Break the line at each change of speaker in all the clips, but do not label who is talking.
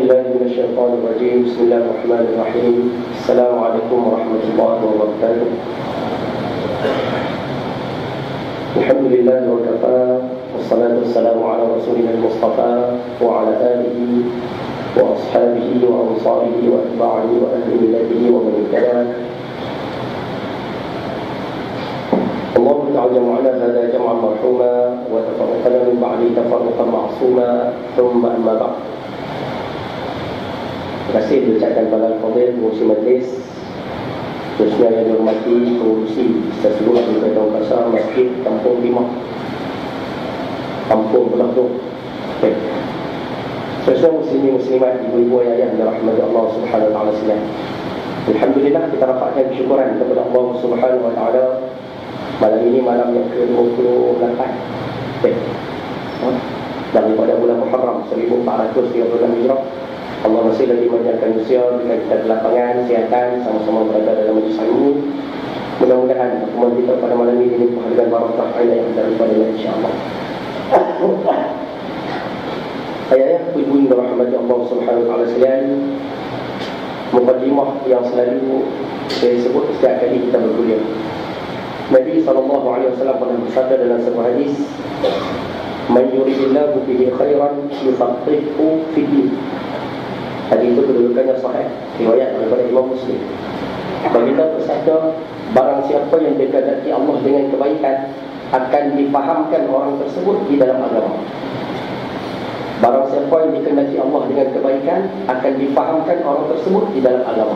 بالله من الشيطان الرجيم. بسم الله الرحمن الرحيم. السلام عليكم ورحمة الله وبركاته. الحمد لله وكفى، والصلاة والسلام على رسولنا المصطفى وعلى آله وأصحابه وأنصاره وأتباعه وأهل ملته ومن اهتدى. الله تعالى جمعنا هذا جمعا مرحوما وتفرقنا من بعده تفرقا معصوما، ثم أما بعد. Terima kasih diucapkan kepada Al-Fadhil pengurusi majlis, khususnya yang dihormati pengurusi seluruh Ketua Kasar Masjid Kampung Limah, Kampung Belakang. Saudara muslimin muslimat, ibu-ibu ayah yang dirahmati Allah Subhanahu wa taala sekalian. Alhamdulillah, kita rafakkan syukuran kepada Allah Subhanahu wa taala. Malam ini malam yang ke-28 daripada bulan Muharram 1436 Hijrah. Allah masih lagi menjadikan usia dengan kita di lapangan, kesihatan, sama-sama berada dalam majlis ilmu. Mudah-mudahan pertemuan kita pada malam ini dilimpah dengan barakah yang daripadanya, insya-Allah. Ayah-ayah, ibu yang dirahmati Allah Subhanahu wa taala sekalian, mukadimah yang selalu saya sebut setiap kali kita berkuliah. Nabi SAW pernah bersabda dalam sebuah hadis, "Man yuridillahu bihi khairan yufaqqihhu fid din." Hadis itu kedudukannya sahih, riwayat daripada Imam Muslim. Baginda bersabda, barang siapa yang dikehendaki Allah dengan kebaikan akan difahamkan orang tersebut di dalam agama. Barang siapa yang dikehendaki Allah dengan kebaikan akan difahamkan orang tersebut di dalam agama.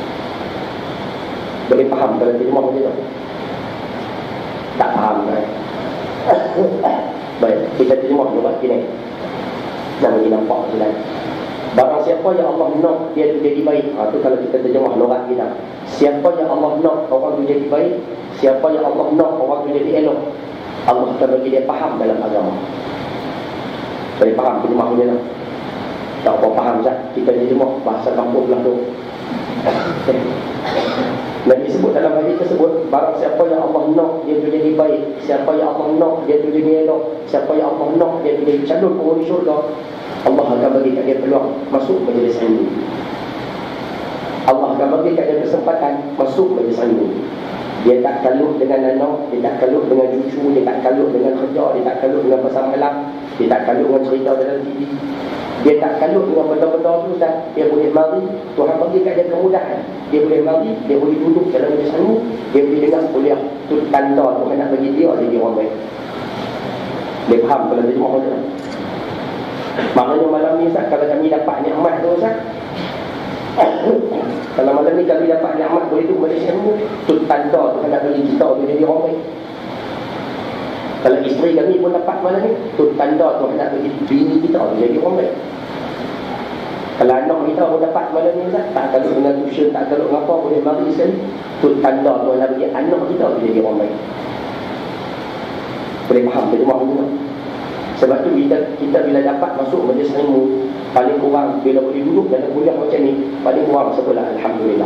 Boleh faham kalau terjemah macam tu? Tak faham kan? Baik, kita terjemah dulu begini. Nak bagi nampak jelas. Barang siapa yang Allah nak dia tu jadi baik. Itu kalau kita terjemah logat kita. Siapa yang Allah nak orang tu jadi baik, siapa yang Allah nak orang tu jadi elok, Allah akan bagi dia faham dalam agama. Boleh faham terjemah dia tak? Tak apa faham tak? Kita terjemah bahasa kampung belakang. Nabi sebut dalam hadis tersebut, barang siapa yang Allah nak dia tu jadi baik, siapa yang Allah nak dia tu jadi elok, siapa yang Allah nak dia tu jadi calon penghuni syurga, Allah akan bagi kat dia peluang masuk majlis ilmu. Allah akan bagi kat dia kesempatan masuk majlis ilmu. Dia tak kalut dengan anak, dia tak kalut dengan cucu, dia tak kalut dengan kerja, dia tak kalut dengan pasal malam, dia tak kalut dengan cerita dalam TV. Dia tak kalut dengan benda-benda tu, Ustaz. Dia boleh mari, Tuhan bagi kat dia kemudahan. Dia boleh mari, dia boleh duduk dalam majlis ilmu, dia boleh dengar kuliah. Itu tanda Tuhan nak bagi dia jadi orang baik. Dia faham kalau dia cuma orang. Maknanya malam ni, Ustaz, kalau kami dapat nikmat tu, Ustaz, kalau malam ni kami dapat nikmat boleh duduk majlis ilmu, itu tanda Tuhan nak bagi kita tu jadi orang baik. Kalau isteri kami pun dapat malam ni, itu tanda Tuhan nak bagi bini kita tu jadi orang baik. Kalau anak kita pun dapat malam ni, Ustaz, tak kalut dengan tuition, tak kalut dengan apa, boleh mari sekali, itu tanda Tuhan nak bagi anak kita tu jadi orang baik. Boleh faham terjemah ni tak? Sebab tu kita bila dapat masuk majlis ilmu, paling kurang bila boleh duduk dalam kuliah macam ni, paling kurang sebelah alhamdulillah.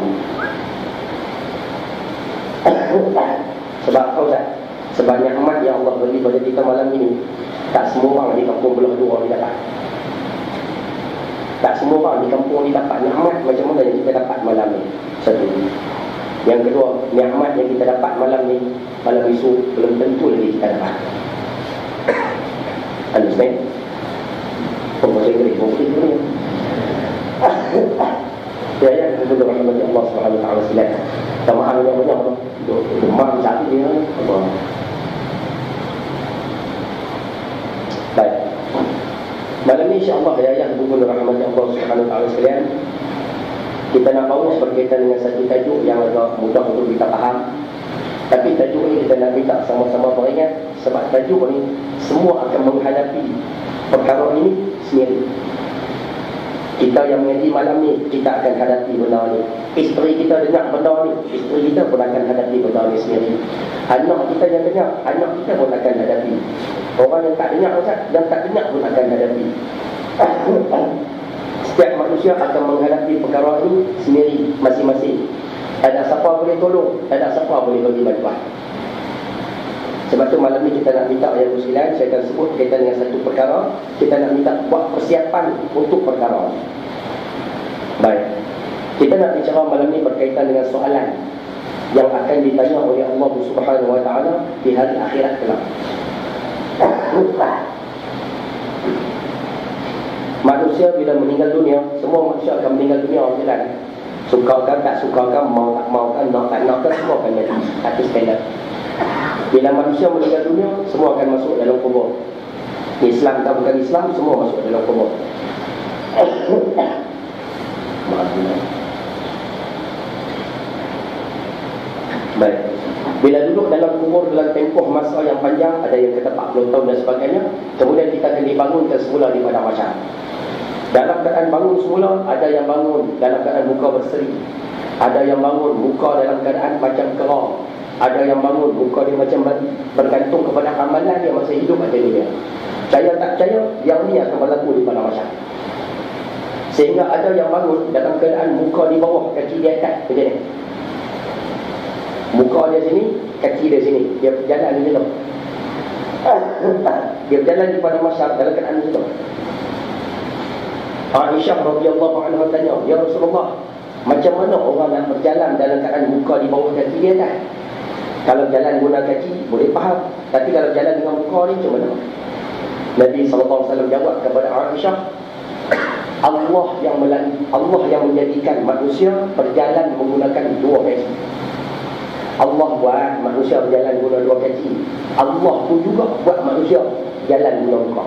Sebab apa, Ustaz? Sebab nikmat yang Allah bagi pada kita malam ini, tak semua orang di kampung belah dua ni dapat. Tak semua orang di kampung ni dapat nikmat macam mana yang kita dapat malam ni. Satu. Yang kedua, nikmat yang kita dapat malam ni, malam esok belum tentu lagi kita dapat. Understand? Bahasa Inggeris mungkin tu ni. Ya, kepada rahmat Allah Subhanahu wa taala sekalian. Sama ada banyak tu. Rumah satu dia Allah. Baik. Malam ni insya-Allah ya kepada rahmat Allah Subhanahu wa taala sekalian, kita nak bawa berkaitan dengan satu tajuk yang agak mudah untuk kita faham. Tapi tajuk ini kita nak minta sama-sama beringat, sebab tajuk ni semua akan menghadapi perkara ini sendiri. Kita yang mengaji malam ni, kita akan hadapi benda ni. Isteri kita dengar benda ni, isteri kita pun akan hadapi benda ni sendiri. Anak kita yang dengar, anak kita pun akan hadapi. Orang yang tak dengar, Ustaz, yang tak dengar pun akan hadapi. Setiap manusia akan menghadapi perkara ini sendiri, masing-masing. Ada siapa boleh tolong, ada siapa boleh bagi bantuan. Sebab tu malam ni kita nak minta ayat bersilan, saya akan sebut kaitan dengan satu perkara. Kita nak minta buat persiapan untuk perkara. Baik, kita nak bicara malam ni berkaitan dengan soalan yang akan ditanya oleh Allah Subhanahu Wa Taala di hari akhirat kelak. Manusia bila meninggal dunia, semua manusia akan meninggal dunia orang jalan. Sukakan tak sukakan, mau tak maukan, nak tak nakkan, semua akan jadi satu standard. Bila manusia meninggal dunia, semua akan masuk dalam kubur. Islam tak bukan Islam, semua masuk dalam kubur. Baik. Bila duduk dalam kubur dalam tempoh masa yang panjang, ada yang kata 40 tahun dan sebagainya, kemudian kita akan dibangunkan semula di padang mahsyar. Dalam keadaan bangun semula, ada yang bangun dalam keadaan muka berseri, ada yang bangun muka dalam keadaan macam kerang, ada yang bangun muka dia macam bergantung kepada amalan dia masa hidup ada dunia. Percaya tak percaya, yang ni akan berlaku di padang mahsyar. Sehingga ada yang bangun dalam keadaan muka di bawah, kaki di atas, macam ni. Muka dia sini, kaki dia sini. Dia berjalan macam tu. Dia berjalan di padang mahsyar dalam keadaan macam tu. Aisyah radhiyallahu anha tanya, "Ya Rasulullah, macam mana orang nak berjalan dalam keadaan muka di bawah, kaki dia atas? Kalau jalan guna kaki, boleh faham. Tapi kalau jalan dengan muka ni, macam mana?" Nabi SAW jawab kepada Aisyah, Allah yang menjadikan manusia berjalan menggunakan dua kaki. Allah buat manusia berjalan guna dua kaki. Allah pun juga buat manusia jalan guna muka.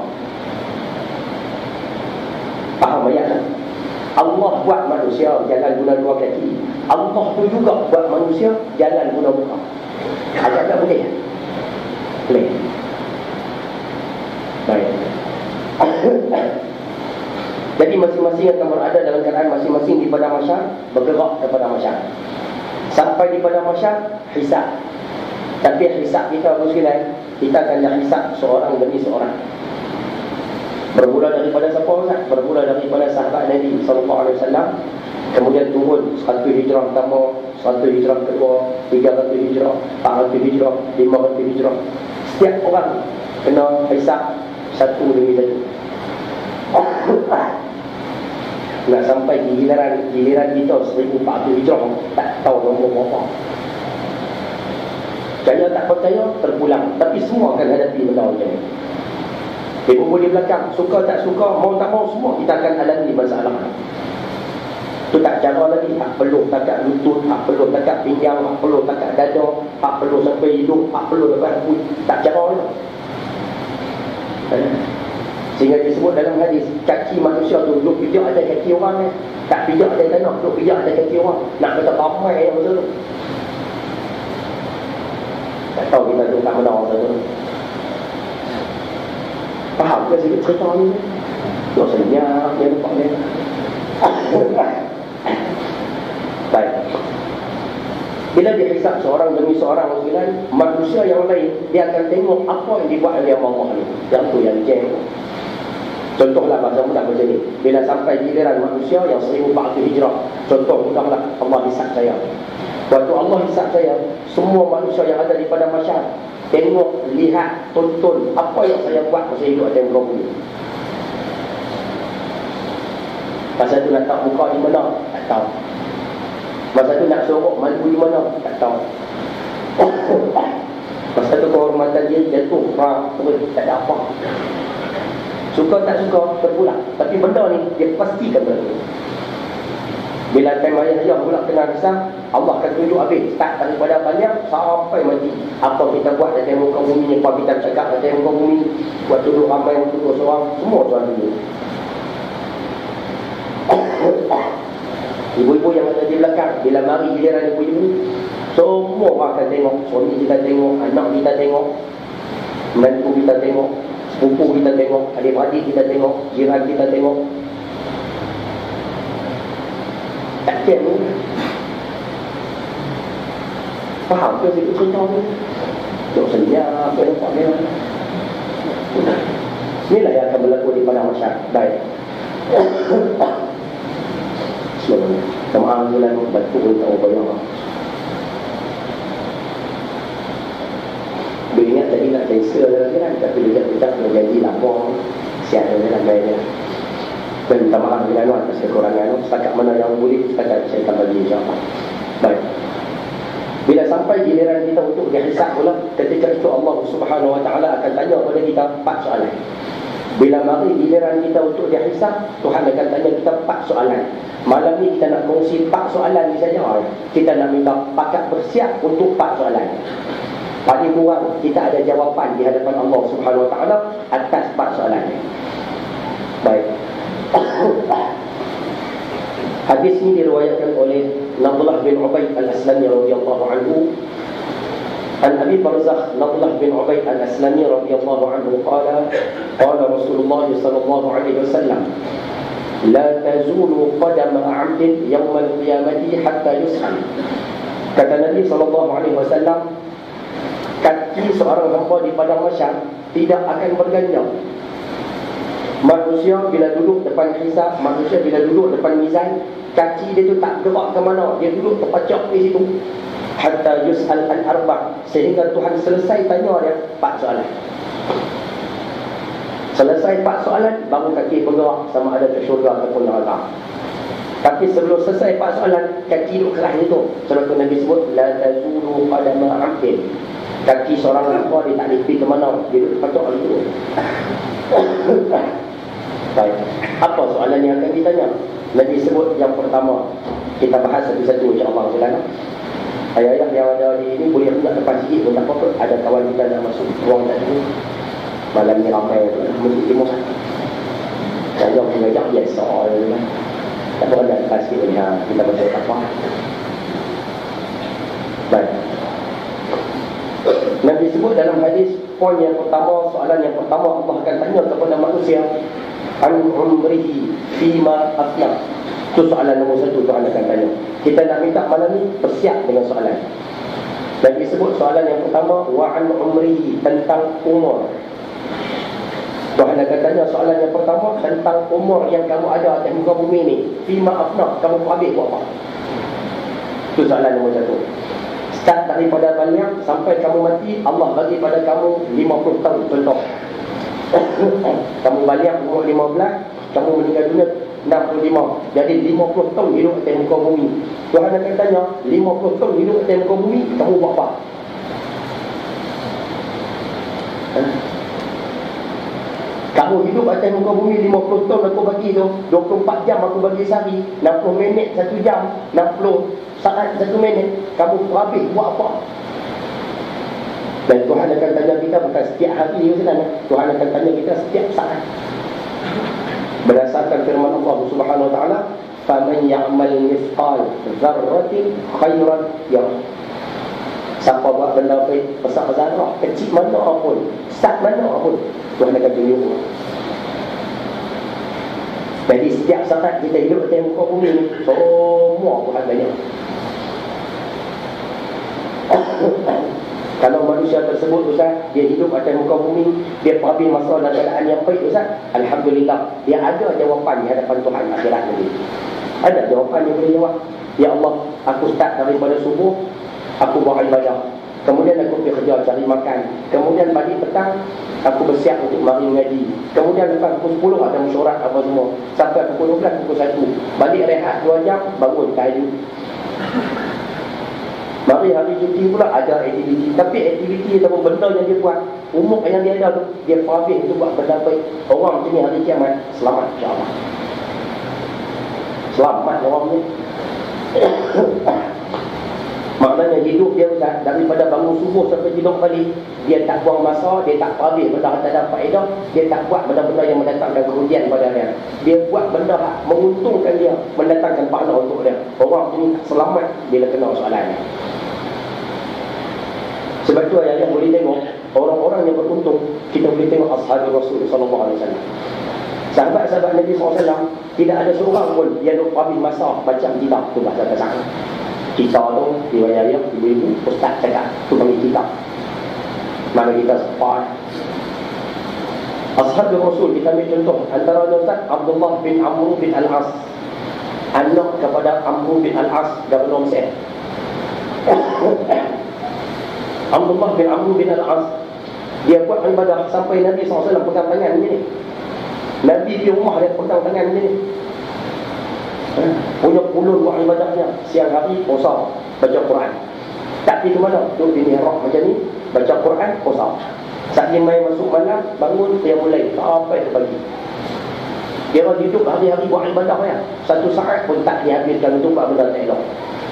Faham ayat tak? Allah buat manusia jalan guna dua kaki. Allah pun juga buat manusia jalan guna muka. Agak tak boleh? Boleh. Baik. Jadi masing-masing akan berada dalam keadaan masing-masing di padang mahsyar, bergerak ke padang mahsyar. Sampai di padang mahsyar, hisab. Tapi hisab kita bersekalian, kita akan hisab seorang demi seorang. Bermula daripada siapa Ustaz? Bermula daripada sahabat Nabi SAW. Kemudian turun 1 hijrah pertama, 1 hijrah kedua, 300 hijrah, 400 hijrah, 500 hijrah. Setiap orang kena hisab satu demi satu. Nak sampai giliran kita 1400 hijrah, tak tahu nombor berapa. Percaya tak percaya, terpulang. Tapi semua akan hadapi benda macam ni. Ibu boleh belakang, suka tak suka, mau tak mau, semua kita akan alami masalah. Itu tak cara lagi, tak perlu takat lutut, tak perlu takat pinggang, tak perlu takat dada, tak perlu sampai hidung, tak perlu sampai kulit. Tak cara lagi. Sehingga disebut dalam hadis, kaki manusia tu duduk pijak ada kaki orang ni, tak pijak ada tanah, duduk pijak ada kaki orang. Nak kata ramai yang macam tu. Tak tahu kita tu tak mana orang tu. Faham ke sedikit cerita ni? Tak senyap, dia nampak ni. Baik. Bila dihisap seorang demi seorang manusia yang lain, dia akan tengok apa yang dibuat oleh Allah ni. Yang tu yang jeng. Contohlah bahasa mudah macam ni. Bila sampai giliran manusia yang 1400 hijrah, contoh mudahlah, Allah hisap saya. Waktu Allah hisap saya, semua manusia yang ada di padang mahsyar tengok, lihat, tonton apa yang saya buat masa hidup atas muka bumi. Masa tu nak tak muka di mana? Tak tahu. Masa tu nak sorok mandu di mana? Tak tahu. Masa tu kehormatan dia jatuh, tak ada apa. Suka tak suka, terpulang. Tapi benda ni, dia pastikan benda ni. Bila time ayah pula kena risau, Allah akan tunjuk habis. Start daripada banyak sampai mati. Apa kita buat atas muka bumi ni, apa kita cakap atas muka bumi, buat tuduh ramai, tuduh seorang, semua tuan dulu. Ibu-ibu yang ada di belakang, bila mari giliran ibu-ibu, semua orang akan tengok. Suami kita tengok, anak kita tengok, menantu kita tengok, sepupu kita tengok, adik-adik kita tengok, jiran kita tengok. Tak kira ni. Faham ke sikit cerita ni? Duk senyap, dia nampak dia. Inilah yang akan berlaku di padang mahsyar. Baik. Sama bulan betul tak bayar. Dia ingat tadi nak cancel lagi kan, tapi dia tak janji lapor. Siap dia nak bayar dia. Dan minta maaf dengan atas kekurangan. Setakat mana yang boleh, setakat saya akan bagi insyaAllah. Baik. Bila sampai giliran kita untuk dihisab pula, ketika itu Allah Subhanahu Wa Taala akan tanya kepada kita 4 soalan. Bila mari giliran kita untuk dihisab, Tuhan akan tanya kita 4 soalan. Malam ni kita nak kongsi 4 soalan ni saja. Kita nak minta pakat bersiap untuk 4 soalan. Paling kurang kita ada jawapan di hadapan Allah Subhanahu Wa Taala atas 4 soalan ni. Baik. Hadis ini diriwayatkan oleh Nadlah bin Ubaid al-Aslami radhiyallahu anhu. An Abi Barzakh Nadlah bin Ubaid al-Aslami radhiyallahu anhu qala qala Rasulullah sallallahu alaihi wasallam la tazulu qadama 'abdin yawm al-qiyamati hatta yus'al. Kata Nabi sallallahu alaihi wasallam, kaki seorang hamba di padang mahsyar tidak akan berganjal. Manusia bila duduk depan hisab, manusia bila duduk depan mizan, kaki dia tu tak gerak ke mana, dia duduk terpacak di situ hatta yus'al an arba', sehingga Tuhan selesai tanya dia 4 soalan. Selesai 4 soalan baru kaki bergerak sama ada ke syurga ataupun neraka. Tapi sebelum selesai 4 soalan, kaki duduk keras itu. Sebab tu Nabi sebut la tazulu qadama 'abdin. Kaki seorang hamba dia tak boleh pergi ke mana, dia duduk terpacak di situ. Baik. Apa soalan yang akan ditanya? Nabi sebut yang pertama. Kita bahas satu-satu insya-Allah sekalian. Ayah-ayah yang ada di ini boleh hendak depan sikit pun tak apa-apa. Ada kawan kita nak masuk ruang tadi. Malam ni ramai masjid timur. Saya mengajak biasa lah. Tak apa nak depan sikit ni. Kita baca apa. Baik. Nabi sebut dalam hadis, poin yang pertama, soalan yang pertama Allah akan tanya kepada manusia, an umrihi fima afna. Itu soalan nombor 1 Tuhan akan tanya. Kita nak minta malam ni bersiap dengan soalan. Nabi sebut soalan yang pertama, wa an umrihi, tentang umur. Tuhan akan tanya soalan yang pertama tentang umur yang kamu ada atas muka bumi ni. Fima afna, kamu habis buat apa? Itu soalan nombor 1. Start daripada balik sampai kamu mati, Allah bagi pada kamu 50 tahun contoh. Kamu balik umur 15, kamu meninggal dunia 65. Jadi 50 tahun hidup atas muka bumi. Tuhan akan tanya, 50 tahun hidup atas muka bumi, kamu buat apa? Kamu hidup atas muka bumi 50 tahun aku bagi tu, 24 jam aku bagi sehari, 60 minit 1 jam, 60 saat 1 minit, kamu habis buat apa? Dan Tuhan akan tanya kita bukan setiap hari sebenarnya. Tuhan akan tanya kita setiap saat. Berdasarkan firman Allah Subhanahu Wa Taala, "Faman ya'mal mithqal dzarratin khairan yarah." Siapa buat benda baik besar zarah, kecil mana pun, besar mana pun, Tuhan akan tunjuk. Jadi setiap saat kita hidup di muka bumi ni, semua Tuhan banyak. Kalau manusia tersebut Ustaz, dia hidup atas muka bumi, dia habis masa dalam keadaan yang baik Ustaz, alhamdulillah, dia ada jawapan di hadapan Tuhan akhirat nanti. Ada jawapan yang boleh jawab. Ya Allah, aku start daripada subuh, aku buat ibadah. Kemudian aku pergi kerja cari makan. Kemudian pagi petang aku bersiap untuk mari mengaji. Kemudian lepas pukul 10 ada mesyuarat apa semua. Sampai pukul 12, pukul 1. Balik rehat 2 jam, bangun tahajud. Mari hari cuti pula ada aktiviti. Tapi aktiviti ataupun benda yang dia buat, umur yang dia ada tu, dia habis untuk buat benda baik. Orang macam ni hari kiamat selamat insya-Allah. Selamat orang ni. Maknanya hidup dia Ustaz, daripada bangun subuh sampai tidur balik, dia tak buang masa, dia tak habis benda tak ada faedah, dia tak buat benda-benda yang mendatangkan kerugian pada dia. Dia buat benda menguntungkan dia, mendatangkan pahala untuk dia. Orang ini tak selamat bila kena soalan ni. Sebab tu ayat-ayat boleh tengok orang-orang yang beruntung. Kita boleh tengok ashabi Rasul sallallahu alaihi wasallam. Sahabat-sahabat Nabi SAW, tidak ada seorang pun yang habis masa baca kitab tu bahasa kasar. Kita tu riwayat ibu-ibu ustaz cakap tu panggil kita. Mana kita sepat. Ashab Rasul kita ambil contoh antara Ustaz Abdullah bin Amr bin Al-As, anak kepada Amr bin Al-As Gubernur Mesir. Abdullah bin Amr bin Al-As, dia buat ibadah sampai Nabi SAW pegang tangan macam ni. Nabi di rumah dia pegang tangan dia ni. Punya pulun buat ibadahnya. Siang hari puasa, baca Quran. Tak pergi ke mana? Duduk di mihrab macam ni, baca Quran, puasa. Saat dia main masuk malam, bangun, dia mulai sampai ke pagi. Dia orang hidup hari-hari buat ibadah ya. Satu saat pun tak dihabiskan untuk buat benda tak elok.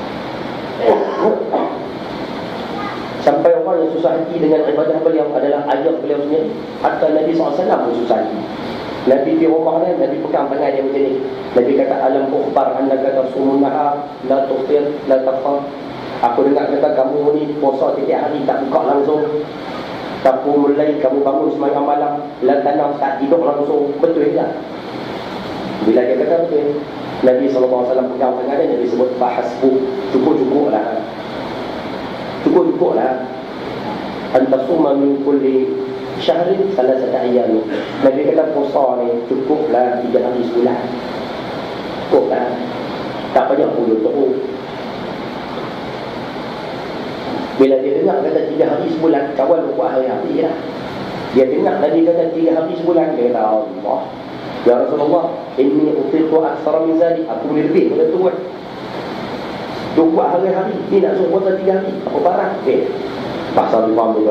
Sampai orang yang susah hati dengan ibadah beliau adalah ayah beliau sendiri. Hatta Nabi SAW pun susah hati. Nabi di rumah dia, Nabi pegang tangan dia macam ni. Nabi kata, alam ukhbar annaka tasumunaha la tuftir la tafar. Aku dengar kata kamu ni puasa tiap hari tak buka langsung. Tapu mulai kamu bangun sembahyang malam, la tanam tak tidur langsung. Betul tak? Bila dia kata betul, Nabi SAW pegang tangan dia, Nabi sebut fahasbu, cukup-cukuplah. Cukup-cukuplah. Antasuma min kulli syahrin salasata ayyam. Nabi kata puasa ni cukuplah 3 hari sebulan. Cukuplah. Tak payah puluh terus. Bila dia dengar kata 3 hari sebulan, kawan buat hari-hari lah. Dia dengar Nabi kata 3 hari sebulan, dia kata Allah, ya Rasulullah, inni utirku aksara min zalik. Aku boleh lebih pada tu kan. Dia buat hari-hari, ni nak suruh puasa 3 hari. Apa barang? Pasal dia faham juga.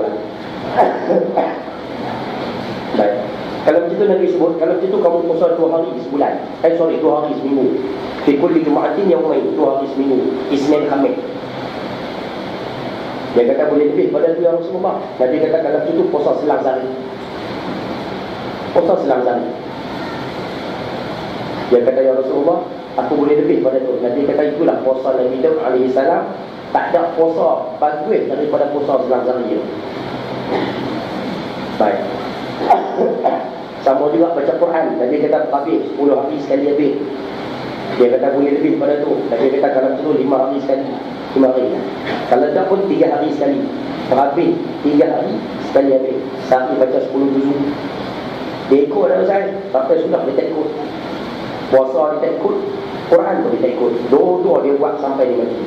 Baik. Kalau macam tu Nabi sebut, kalau macam tu kamu puasa 2 hari sebulan. 2 hari seminggu. Fi kulli jum'atin yawmain, 2 hari seminggu. Isnin Khamis. Dia kata boleh lebih pada tu ya Rasulullah. Nabi kata kalau macam tu puasa selang sehari. Puasa selang sehari. Dia kata ya Rasulullah, aku boleh lebih pada tu. Nabi kata itulah puasa Nabi Daud alaihi salam. Tak ada puasa bagus daripada puasa selang sehari. Baik. Sama juga baca Quran. Nabi kata habis 10 hari sekali habis. Dia kata boleh lebih pada tu. Nabi kata kalau tu 5 hari sekali. 5 hari. Kalau tak pun 3 hari sekali. Habis 3 hari sekali habis. Sehari baca 10 juzuk. Dia ikut dah saya. Sampai sudah dia tak ikut. Puasa dia tak ikut, Quran pun dia tak ikut. Dua-dua dia buat sampai dia mati.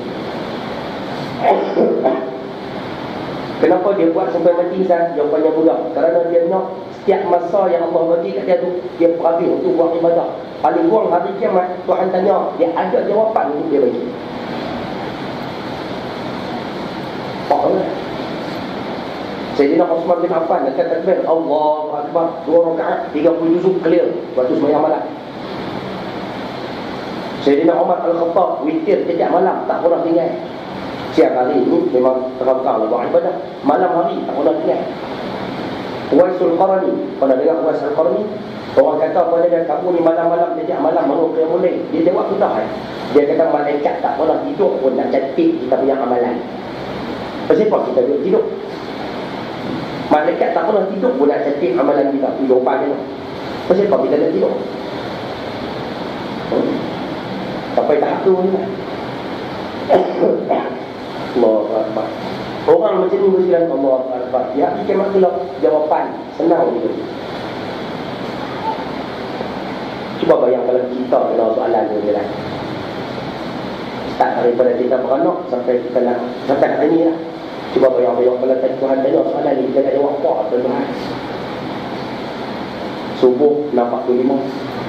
Kenapa dia buat sampai mati kan? Jawapannya mudah. Kerana dia nak setiap masa yang Allah bagi kat dia tu, dia berhabis untuk buat ibadah. Paling kurang hari kiamat, Tuhan tanya, dia ada jawapan untuk dia bagi. Sayyidina Osman bin Affan dekat takbir Allahu Akbar 2 rakaat 30 juzuk clear waktu sembahyang malam. Sayyidina Umar Al-Khattab witir setiap malam tak pernah tinggal. Siang hari ini memang terang-terang buat ibadah, malam hari tak pernah tinggal. Uwaisul Qarni, pernah dengar Uwaisul Qarni? Orang kata pada dia, kamu ni malam-malam setiap malam menurut dia mulai. Dia jawab sudah. Dia kata malaikat tak pernah tidur pun nak catat kita punya amalan. Kenapa kita duduk tidur? Malaikat tak pernah tidur pun nak catat amalan kita. Jawapannya kenapa kita nak tidur? Sampai tahap tu ni. Allahu Akbar. Orang macam ni mesti Allahu Akbar. Ya, dia maklum jawapan senang gitu. Cuba bayang kalau kita kena soalan ni lah. Start daripada kita beranak sampai kita nak sampai hari ni lah. Cuba bayang-bayang kalau Tuhan tanya soalan ni, kita tak jawab apa Tuhan. Subuh 45.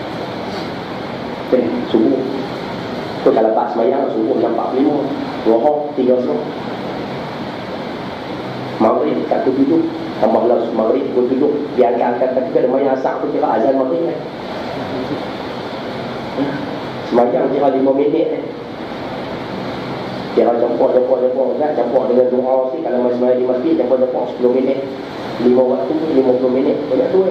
Subuh tu kalau tak semayang subuh 45. Zuhur 3 Maghrib kat 7. Tambahlah Maghrib 7. Dia angkat ketika semayang asar tu kira azan Maghrib kan. Semayang kira 5 minit kira campur kan, campur dengan doa sikit. Kalau semayang di masjid campur 10 minit 5 waktu 50 minit banyak tu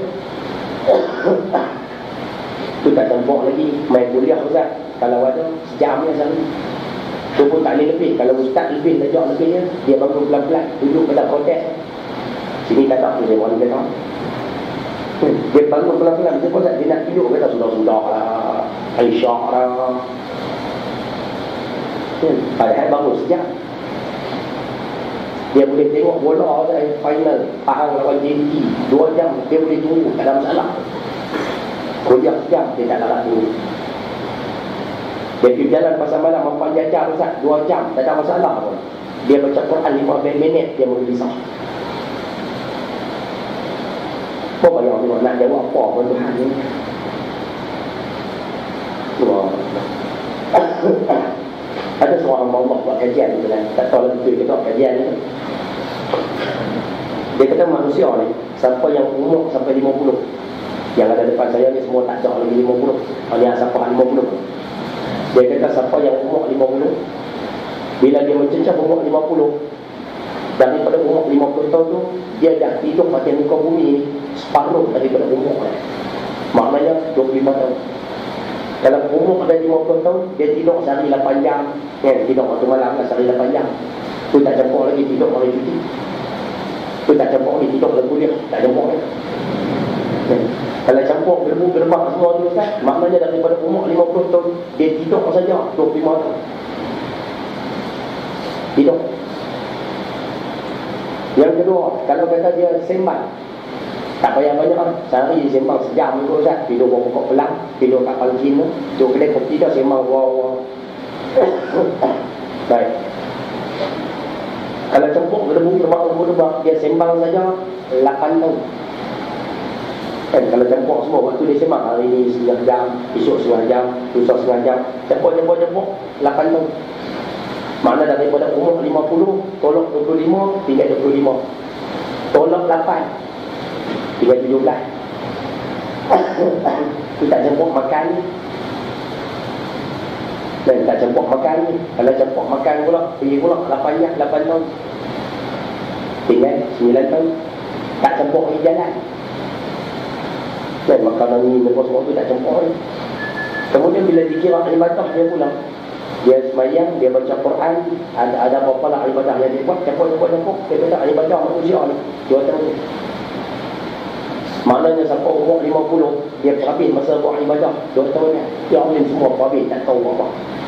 tu tak campur lagi main kuliah Ustaz. Kalau ada sejam je sehari tu pun tak boleh lebih. Kalau Ustaz lebih lejak lebihnya, dia bangun pelan-pelan duduk pada protes sini kata apa dia orang kata dia bangun pelan-pelan. Dia pun dia nak tidur kata sudah-sudah lah Aisyah lah padahal bangun sejam. Dia boleh tengok bola final Pahang lawan JT 2 jam dia boleh tunggu, tak ada masalah. Kuliah sejam dia tak nak tunggu. Dia pergi jalan pasal malam mampak jajar Ustaz 2 jam tak ada masalah pun. Dia baca Quran 15 minit dia boleh risau. Apa yang dia nak jawab apa pun Tuhan ni. Wah. Ada seorang Allah buat kajian tu kan. Tak tahu betul ke tak kajian tu. Dia kata manusia ni, siapa yang umur sampai 50, yang ada depan saya ni semua tak jauh lagi 50. Hanya siapa 50. Dia kata siapa yang umur 50, bila dia mencecah umur 50, daripada umur 50 tahun tu, dia dah hidup macam muka bumi ni separuh daripada umur dia. Maknanya 25 tahun. Kalau umur ada 50 tahun, dia tidur sehari 8 jam. Tidur waktu malam lah sehari 8 jam. Tu tak campur lagi tidur hari cuti. Tu tak campur lagi tidur dalam kuliah. Tak campur lagi. Kalau campur gerbak semua tu Ustaz, maknanya daripada umur 50 tahun, dia tidur saja 25 tahun. Tidur. Yang kedua, kalau kata dia sembang, tak payah banyak lah. Sehari sembang sejam tu Ustaz. Tidur pokok pelang, tidur kat pangkin tu, tu kedai kopi dah sembang wow. Baik. Kalau campur gerbak, dia sembang saja 8 tahun. Kan kalau campur semua, waktu dia sembang hari ni 9 jam, esok 9 jam, lusa 9 jam, campur 8 tahun. Makna daripada umur 50 tolak 25 tinggal 25, tolak 8 tinggal 17. Kita campur makan ni, dan tak campur makan ni. Kalau campur makan pula, pergi pula 8 tahun, tinggal 9 tahun. Tak campur pergi jalan, dan makanan ni lepas semua tu tak campur ni. Kemudian bila dikira ibadah dia pula, dia semayang, dia baca Quran, ada apa-apa lah ibadah yang dia buat, campur. Dia kata ibadah manusia ni 2 tahun. Maknanya siapa umur 50, dia habis masa buat ibadah 2 tahun ni. Yang lain semua habis, tak tahu apa.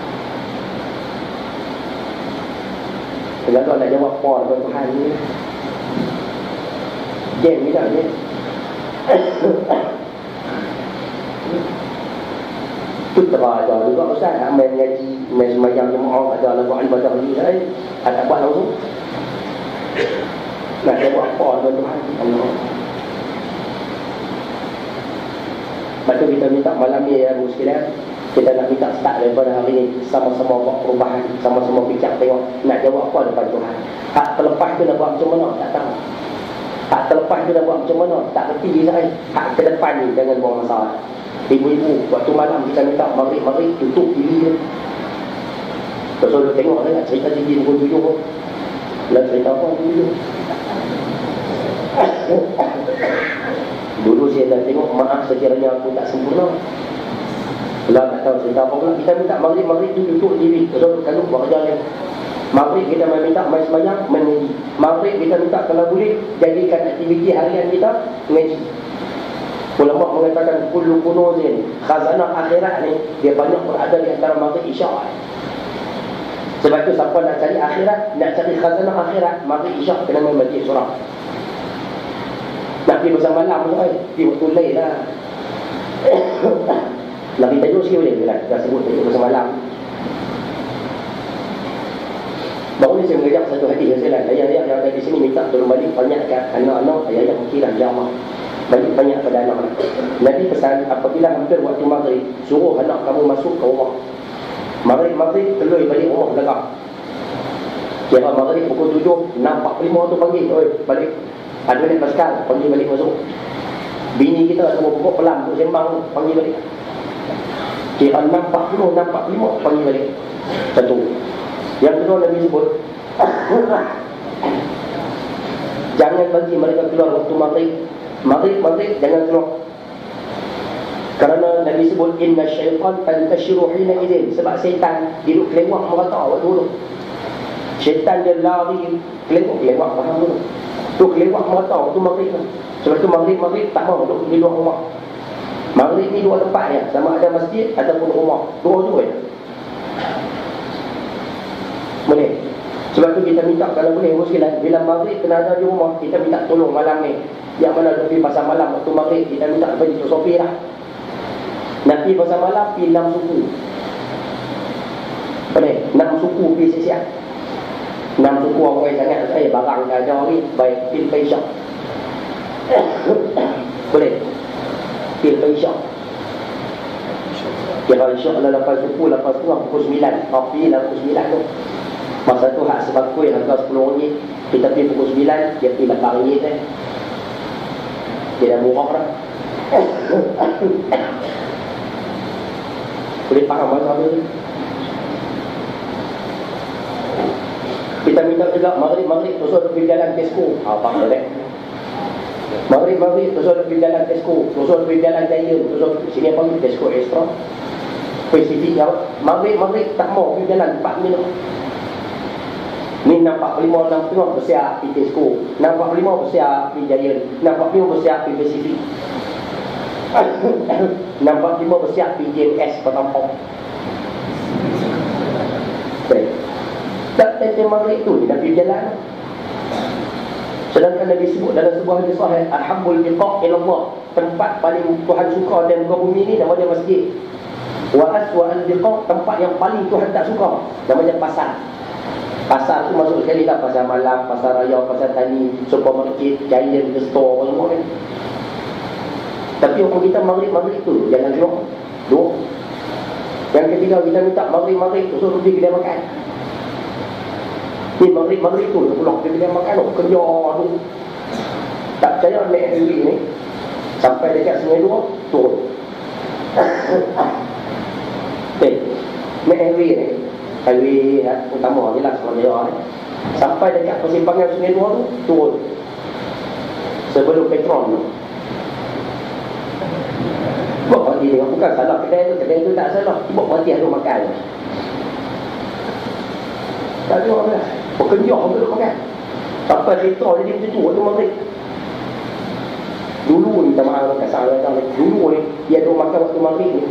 Kalau nak jawab apa dengan Tuhan ni, jam ni dah ni. Tu teraja juga Ustaz, nak main ngaji, main semayang jemaah, ada nak buat ibadah ni saya tak buat langsung. Nak jawab apa dengan Tuhan Allah. Lepas tu kita minta malam ni ya Abu sekalian, kita nak minta start daripada hari ni, sama-sama buat perubahan, sama-sama bijak tengok nak jawab apa depan Tuhan. Hak terlepas tu nak buat macam mana tak tahu. Hak terlepas tu nak buat macam mana tak kerti saya. Hak ke depan ni jangan buang masalah. Ibu-ibu, waktu malam kita minta maghrib tutup TV dia. Pasal tengok saya nak cerita tinggi pukul 7 pun. Nak cerita apa dulu? Dulu saya dah tengok, maaf sekiranya aku tak sempurna. Kalau tak tahu cerita apa pula, kita minta maghrib tu tutup TV. Pasal kalau buat kerja lain. Maghrib kita minta main semayang, mengaji. Maghrib kita minta kalau boleh jadikan aktiviti harian kita mengaji. Ulama mengatakan kullu kunuzin, khazanah akhirat ni dia banyak berada di antara maghrib isya. Sebab tu siapa nak cari akhirat, nak cari khazanah akhirat, maghrib isya kena membaca surah. Nak pergi bersama malam tu pergi waktu lain lah. Nak kita tajuk sikit boleh lah, kita sebut tajuk bersama malam. Baru ni saya mengajak satu hadis yang saya lain. Ayah-ayah yang ada di sini minta tolong balik banyakkan anak-anak, ayah-ayah mungkin jamaah. Balik banyak pada anak. Nabi pesan apabila hampir waktu maghrib, suruh anak kamu masuk ke rumah. Maghrib telur balik rumah belakang. Kira maghrib pukul 7, 6.45 tu panggil, oi balik. Ada minit Pascal, panggil balik masuk. Bini kita semua pukul pelan untuk sembang, panggil balik. Kira 6.40, 6.45 panggil balik. Satu. Yang kedua Nabi sebut jangan bagi mereka keluar waktu maghrib jangan keluar. Kerana Nabi sebut inna syaitan tantashiru hina idzin, sebab syaitan duduk kelewak merata waktu dulu. Syaitan dia lari kelewak faham dulu. Tu kelewak merata waktu maghrib. Sebab tu maghrib tak mau duduk di luar rumah. Maghrib ni 2 tempat dia, sama ada masjid ataupun rumah. 2 tu je. Boleh. Sebab tu kita minta kalau boleh musliman bila maghrib kena ada di rumah, kita minta tolong malam ni. Yang mana pergi pasal malam waktu maghrib, kita minta pergi tu Sofi lah. Nak pergi pasal malam, pergi 6 suku. Boleh? 6 suku pergi siap-siap. 6 suku orang sangat saya barang dah ada hari, baik pil Faisal. Boleh? Pil Faisal. Kira insyaAllah lepas suku, lepas tu pukul 9. Tapi lah pukul 9 tu. Masa tu hak sebakui harga RM10. Kita pergi pukul 9, dia pergi RM8 eh. Dia dah murah dah. Boleh faham masa tu. Kita minta juga maghrib terus ada pergi jalan Tesco. Apa boleh? Maghrib terus ada pergi jalan Tesco, terus ada pergi jalan Giant, terus sini apa Tesco Extra. Spesifik jawab. Maghrib tak mau pergi jalan 4 minit. Ni nampak 45 bersiap pergi Tesco, nampak 45 bersiap pergi Giant, nampak 5 bersiap pergi Pacific. Nampak 5 bersiap pergi JMS Petampong. Baik. Tak tentu maghrib tu dia nak pergi jalan. Sedangkan Nabi sebut dalam sebuah hadis sahih, Alhamdul liqa' ila Allah, tempat paling Tuhan suka dan muka bumi ni namanya masjid. Wa aswa'al liqa', tempat yang paling Tuhan tak suka namanya pasar. Pasar tu masuk sekali tak pasar malam, pasar raya, pasar tani, supermarket, Giant, store semua kan. Tapi orang kita maghrib tu jangan keluar. Dua. Yang ketiga kita minta maghrib tu suruh pergi kedai makan. Ni maghrib tu pulang pergi kedai makan tu kerja tu. Tak percaya naik highway ni sampai dekat Sungai Dua turun. Naik highway ni, highway utama je lah Sungai ni. Sampai dekat persimpangan Sungai Dua tu turun. Sebelum Petron tu. Buat berhenti dengan bukan salah kedai tu tak salah. Buat berhenti ada makan. Tak ada orang lah. Pekerja orang duduk makan. Sampai retro jadi macam tu waktu maghrib. Dulu ni minta maaf kat saya kan. Dulu ni dia ada makan waktu maghrib ni.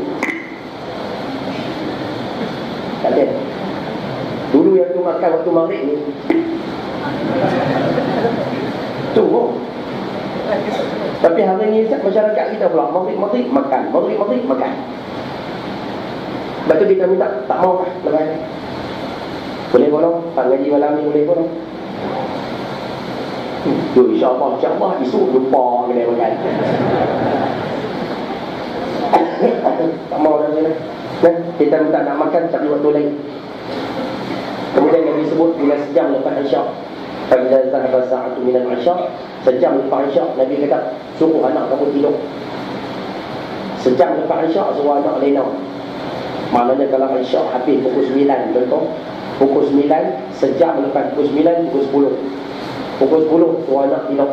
Tak ada. Dulu yang tu makan waktu maghrib ni. Tunggu. Tapi hari ni masyarakat kita pula maghrib makan. Maghrib makan. Lepas tu kita minta tak mau lah lepas. Boleh bolong? Tak ngaji malam ni boleh bolong? InsyaAllah esok jumpa kedai makan. Tak mau dah ni. Kita minta nak makan cari waktu lain. Kemudian Nabi sebut bila sejam lepas Isyak, Faiza zahaba sa'atu minal Isyak, sejam lepas Isyak Nabi kata suruh anak kamu tidur. Sejam lepas Isyak suruh anak lena. Maknanya kalau Isyak habis pukul 9 contoh, pukul 9, sejam lepas pukul 9, pukul 10. Pukul 10 suruh anak tidur.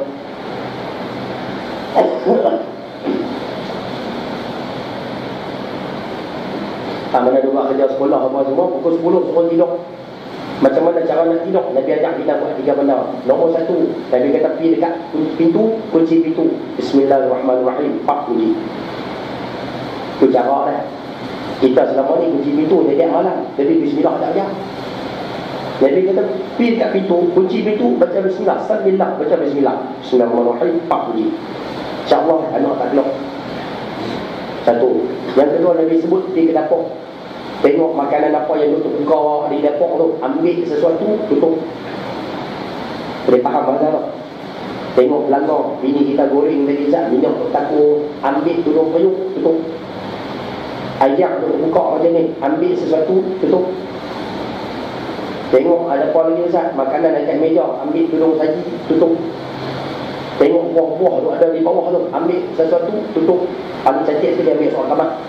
Mana dia buat kerja sekolah apa semua, pukul 10 suruh tidur. Macam mana cara nak tidur? Nabi ajak kita buat 3 benda. Nombor 1, Nabi kata pergi dekat pintu, kunci pintu. Bismillahirrahmanirrahim. 4 kunci. Itu cara dah. Kita selama ni kunci pintu jadi malam. Jadi bismillah tak ajak. Nabi kata pergi dekat pintu, kunci pintu, baca bismillah. Sambillah, baca bismillah. Bismillahirrahmanirrahim. 4 kunci. InsyaAllah anak tak keluar. 1. Yang kedua Nabi sebut pergi ke dapur. Tengok makanan apa yang duduk buka di dapur tu, ambil sesuatu, tutup. Boleh faham mana tak? Tengok pelanggar, bini kita goreng tadi Zat, minyak takut, ambil tudung payung, tutup. Ayam duduk buka macam ni, ambil sesuatu, tutup. Tengok ada apa lagi Zat, makanan dekat meja, ambil tudung saji, tutup. Tengok buah-buah tu ada di bawah tu, ambil sesuatu, tutup. Paling cantik sekali ambil soal kabak.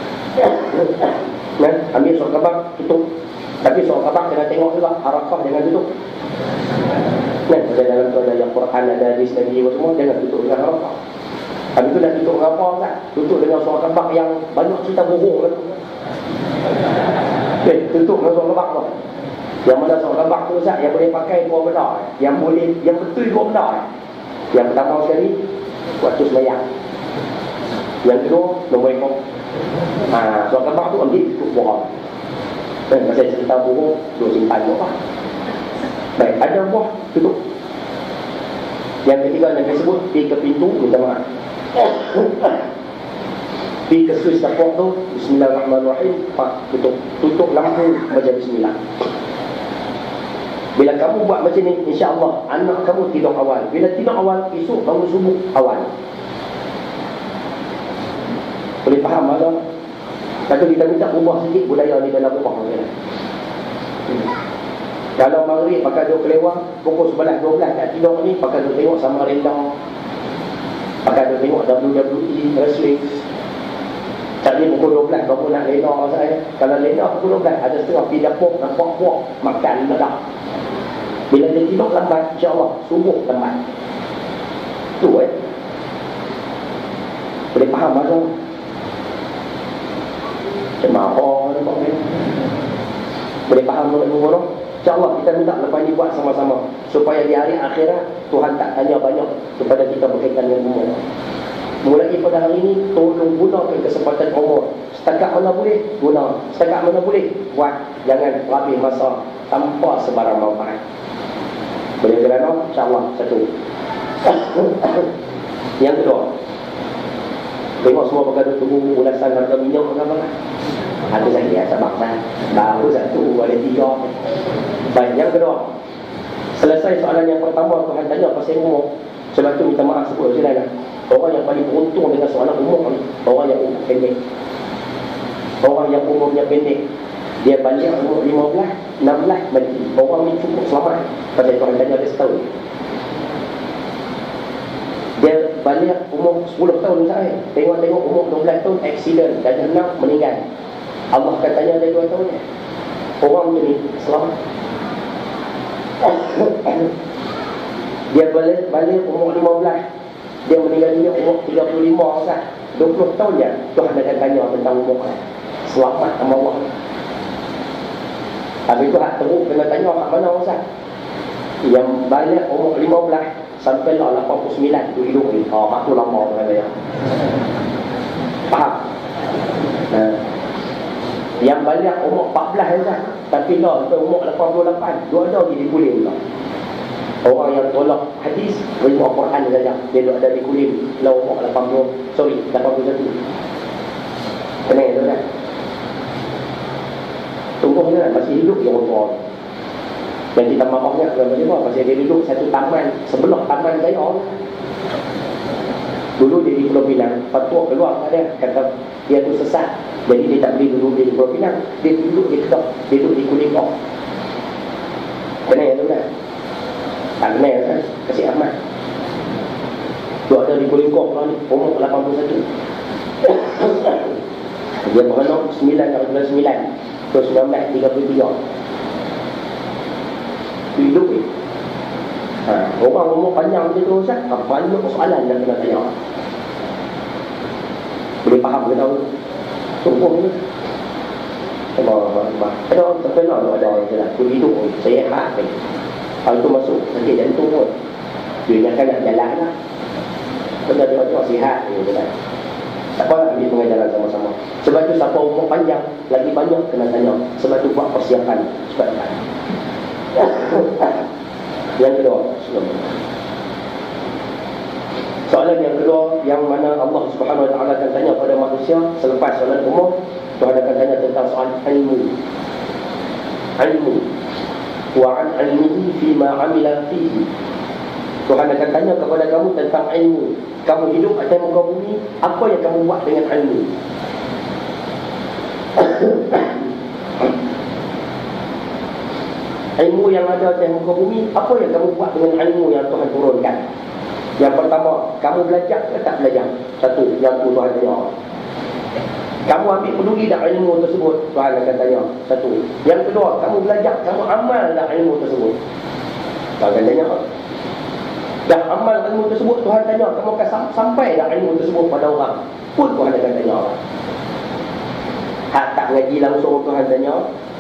Ambil soal kabak, tutup. Tapi soal kabak kena tengok juga, harakah jangan tutup. Macam dalam tu ada yang Quran, ada hadis Nabi semua, jangan tutup dengan harakah. Habis tu nak tutup dengan apa kan? Tutup dengan soal kabak yang banyak cerita bohong kan? Tutup dengan soal kabak tu. Yang mana soal kabak tu Ustaz, yang boleh pakai 2 benda, yang betul 2 benda. Yang pertama sekali, waktu sembahyang. Yang kedua, nombor ekor. Soal kabak tu ambil tutup bohong. Masa cerita bohong, dua simpan apa. Baik, ada buah, tutup. Yang ketiga yang disebut, pergi ke pintu, minta maaf. Pergi ke switch dapur tu, Bismillahirrahmanirrahim, tutup. Tutup lampu, baca Bismillah. Bila kamu buat macam ni, insya-Allah anak kamu tidur awal. Bila tidur awal, esok bangun subuh awal. Boleh faham tak? Satu kita minta ubah sikit budaya di dalam rumah. Kalau maghrib pakai duk kelewar, pukul 11, 12 tak tidur ni, pakai duk tengok sama renda, pakai duk tengok WWE, wrestling. Tak ni pukul 12 baru nak lena saya. Kalau lena pukul 12 ada setengah pergi dapur, nampak puak, makan ledak. Bila dia tidur lambat, insya-Allah subuh lambat. Tu boleh faham tak? Cemara nampak ni. Boleh faham tak tu? InsyaAllah kita minta lepas ni buat sama-sama supaya di hari akhirat Tuhan tak tanya banyak kepada kita berkaitan dengan umur. Mulai pada hari ini tolong gunakan kesempatan umur. Setakat mana boleh guna, setakat mana boleh buat. Jangan habis masa tanpa sebarang manfaat. Boleh kerana insyaAllah satu. Yang kedua, tengok semua perkara tunggu ulasan harga minyak apa. Ada lagi sabar saya. Baru satu, ada tiga. Baik, yang kedua. Selesai soalan yang pertama, Tuhan tanya pasal umur. Sebab tu minta maaf sebut je lah. Orang yang paling beruntung dengan soalan umur ni, orang yang umur pendek. Orang yang umurnya pendek, dia balik umur 15, 16 mati. Orang ni cukup selamat. Pasal Tuhan tanya dia setahun. Dia balik umur 10 tahun misalnya, tengok-tengok umur 12 tahun accident, dah 6 meninggal. Allah akan tanya dia 2 tahun ni. Orang macam ni selamat. Dia balik umur 15, dia meninggal dunia umur 35 Ustaz. 20 tahun je Tuhan akan tanya tentang umur dia. Selamat sama Allah. Habis tu hak teruk kena tanya hak mana Ustaz? Yang balik umur 15 sampai lah 89 tu hidup ni. Hak tu lama orang dia. Faham? Yang balik umur 14 Ustaz, tapi lah sampai umur 88, dua ada lagi dikulim pula. Orang yang tolak hadis, ilmu Al-Quran saja, dia ada dikulim lah umur 81. Kenal tu kan? Tunggu je lah, masih hidup yang orang. Dan kita marahnya macam mana? Pasal dia duduk satu taman sebelah taman saya. Dulu dia di Pulau Pinang, fatwa keluar ada kata dia tu sesat. Jadi dia tak boleh duduk di Pulau Pinang. Dia duduk di Kedah, dia duduk di Kuning Kok. Kenal tu kan? Tak kenal kan? Kasih Ahmad. Tu ada di Kuning Kok lah ni, umur 81. Dia beranak 9 Terus 1933. Hidup ni. Orang umur panjang macam tu Ustaz, banyak soalan yang kena tanya. Boleh faham ke tahu? Sungguh ni. Ada orang terkenal ada orang jelas. Tu hidup ni, saya hak ni. Kalau tu masuk sakit jantung pun, dia ingatkan nak jalan lah. Benda dia macam sihat ni jelas. Tak apa nak ambil pengajaran sama-sama. Sebab tu siapa umur panjang lagi banyak kena tanya. Sebab tu buat persiapan sebab tak. Yang kedua, soalan yang kedua yang mana Allah Subhanahu Wa Taala akan tanya pada manusia selepas soalan umur, Tuhan akan tanya tentang soal ilmu. Ilmu. Wa an ilmihi fima amila fihi. Tuhan akan tanya kepada kamu tentang ilmu. Kamu hidup atas muka bumi, apa yang kamu buat dengan ilmu? Ilmu yang ada atas muka bumi, apa yang kamu buat dengan ilmu yang Tuhan turunkan? Yang pertama, kamu belajar ke tak belajar? Satu, yang tu Tuhan tanya. Kamu ambil peduli tak ilmu tersebut? Tuhan akan tanya. Satu. Yang kedua, kamu belajar, kamu amal tak ilmu tersebut? Tuhan akan tanya. Dah amal ilmu tersebut, Tuhan tanya, kamu akan sampai tak ilmu tersebut pada orang? Pun Tuhan akan tanya. Hak tak ngaji langsung Tuhan tanya.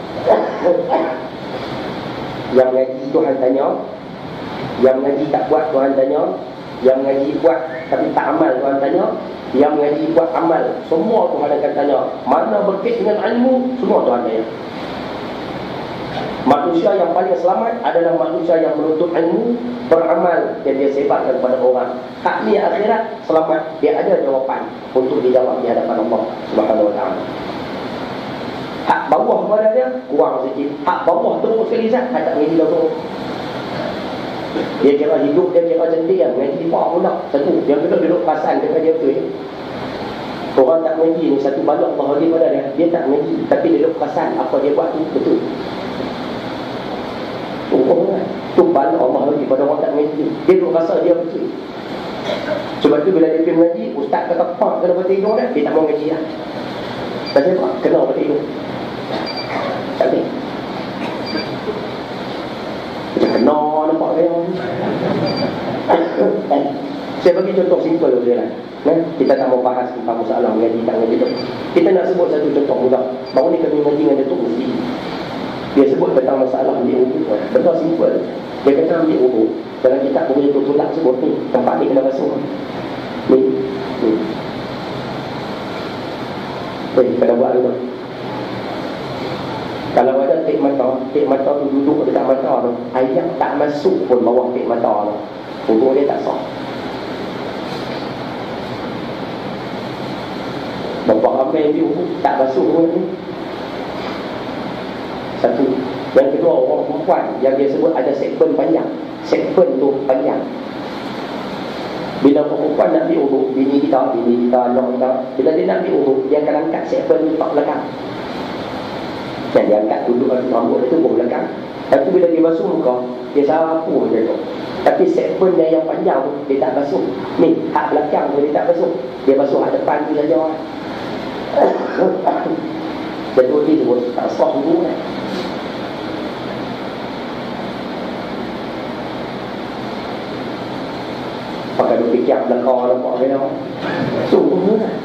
Yang ngaji Tuhan tanya. Yang ngaji tak buat Tuhan tanya. Yang ngaji buat tapi tak amal Tuhan tanya. Yang ngaji buat amal, semua Tuhan akan tanya. Mana berkait dengan ilmu, semua Tuhan tanya. Manusia yang paling selamat adalah manusia yang menuntut ilmu, beramal dan dia sebarkan kepada orang. Hak ni akhirat selamat, dia ada jawapan untuk dijawab di hadapan Allah Subhanahu Wa Taala. Hak bawah kepada dia kurang sikit. Hak bawah teruk sekali Zat, tak ngaji langsung. Dia kira hidup, dia kira cantik kan, ngaji apa pula. Satu, yang kedua duduk perasan dekat dia tu. Orang tak mengaji ni satu balak Allah bagi pada dia. Dia tak mengaji, tapi dia perasan apa dia buat tu betul. Tu balak Allah bagi pada orang tak mengaji. Dia duk rasa dia betul. Sebab tu bila dia pergi mengaji, ustaz kata pak kena bertidur dah, dia tak mau mengaji dah. Pasal apa? Kena bertidur. Tak boleh. Macam kena nampak dia. Saya bagi contoh simple je lah. Kita tak mau bahas tentang masalah mengaji tak mengaji tu. Kita nak sebut satu contoh mudah. Baru ni kami mengaji dengan Datuk Mufti. Dia sebut tentang masalah ambil wudu. Betul simple. Dia kata ambil wudu. Dalam kitab buku itu tulak sebut ni. Tempat ni kena basuh. Ni. Kena buat dulu. Kalau ada tik mata tu duduk dekat mata tu, air tak masuk pun bawah tik mata tu. Wudu dia tak sah. Bapak ramai dia tak basuh pun ni. Satu. Yang kedua, orang perempuan yang dia sebut ada segmen panjang. Segmen tu panjang. Bila perempuan nak ambil uduk, bini kita, anak kita, bila dia nak ambil uduk, dia akan angkat segmen tu tak belakang. Dan dia angkat duduk rambut itu ke belakang. Tapi bila dia basuh muka, dia sapu macam tu. Tapi segmen dia yang panjang tu, dia tak basuh. Ni, hak belakang tu dia tak basuh. Dia basuh hak depan tu saja. Jadi dia sebut tak sah dulu kan. Pakai duk fikir belakang nampak dia nak. Sungguh kan.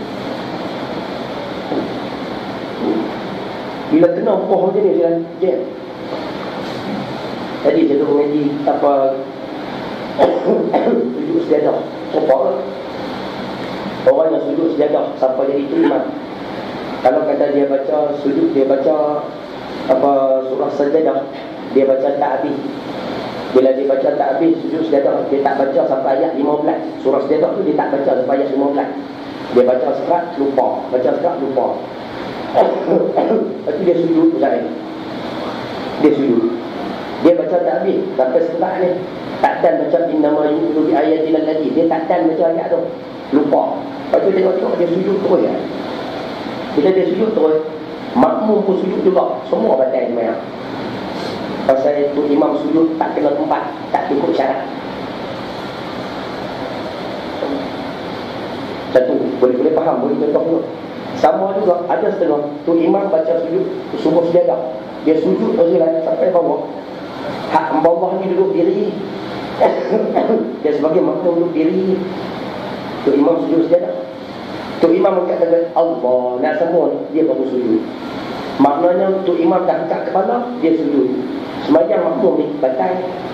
Bila kena poh macam ni dia jam. Jadi saya tu mengaji apa sujud sejadah. Apa? Orang yang sujud sejadah sampai jadi imam. Kalau kata dia baca sujud, dia baca apa surah sajadah, dia baca tak habis. Bila dia baca tak habis sujud sejadah, dia tak baca sampai ayat 15. Surah sejadah tu dia tak baca sampai ayat 15. Dia baca sekat lupa, baca sekat lupa. Lepas tu dia sujud tu saya. Dia sujud. Dia baca tak habis sampai sekat ni. Tak dan baca innama yu'minu bi ayatina allati. Dia tak dan baca ayat tu. Lupa. Lepas tu tengok dia sujud terus ya. Bila dia sujud terus, makmum pun sujud juga. Semua batal semayang. Pasal itu imam sujud tak kena tempat, tak cukup syarat. Satu, boleh faham, boleh contoh dulu. Sama juga, ada setengah tu imam baca sujud subuh sejadah. Dia sujud terus sampai bawah. Hak bawah ni duduk diri. Dia sebagai makmum duduk diri. Tu imam sujud sejadah. Tu imam mengatakan Allah nak sambung, dia baru sujud. Maknanya tu imam dah angkat kepala, dia sujud. Sembahyang makmum ni batal.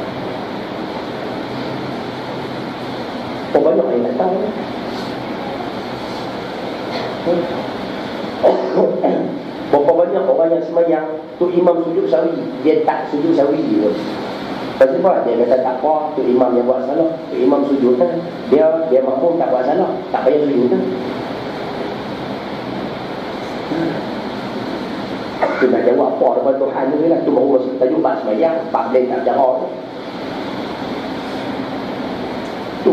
Banyak yang tak tahu. Berapa banyak orang yang sembahyang tu imam sujud sawi, dia tak sujud sawi pun. Pasal apa? Dia kata tak apa, tu imam yang buat salah, tu imam sujud kan. Dia makmum tak buat salah, tak payah sujud kan. Dia nak jawab apa depan Tuhan tu lah. Tu baru masuk tajuk bab sembahyang, bab lain tak jawab tu.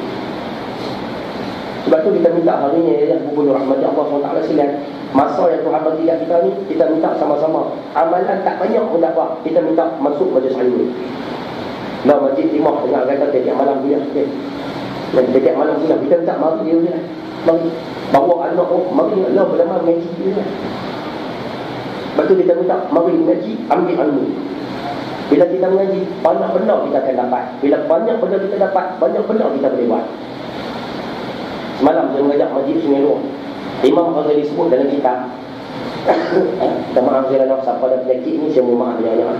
Sebab tu kita minta hari ni ya, hubungi rahmat Allah SWT sekalian. Masa yang Tuhan bagi kat kita ni, kita minta sama-sama. Amalan tak banyak pun tak apa, kita minta masuk majlis ilmu. Nah, Masjid Timah dengar kata tiap malam kuliah. Dan tiap malam kuliah kita minta mari dia lah. Mari bawa anak mari Allah berlama mengaji dia lah. Lepas tu kita minta mari mengaji, ambil ilmu. Bila kita mengaji, banyak benda kita akan dapat. Bila banyak benda kita dapat, banyak benda kita boleh buat. Semalam saya mengajak Masjid Sungai Luar. Imam Ghazali sebut dalam kitab. Minta maaf saya nak siapa ada penyakit ni, saya mohon maaf banyak-banyak.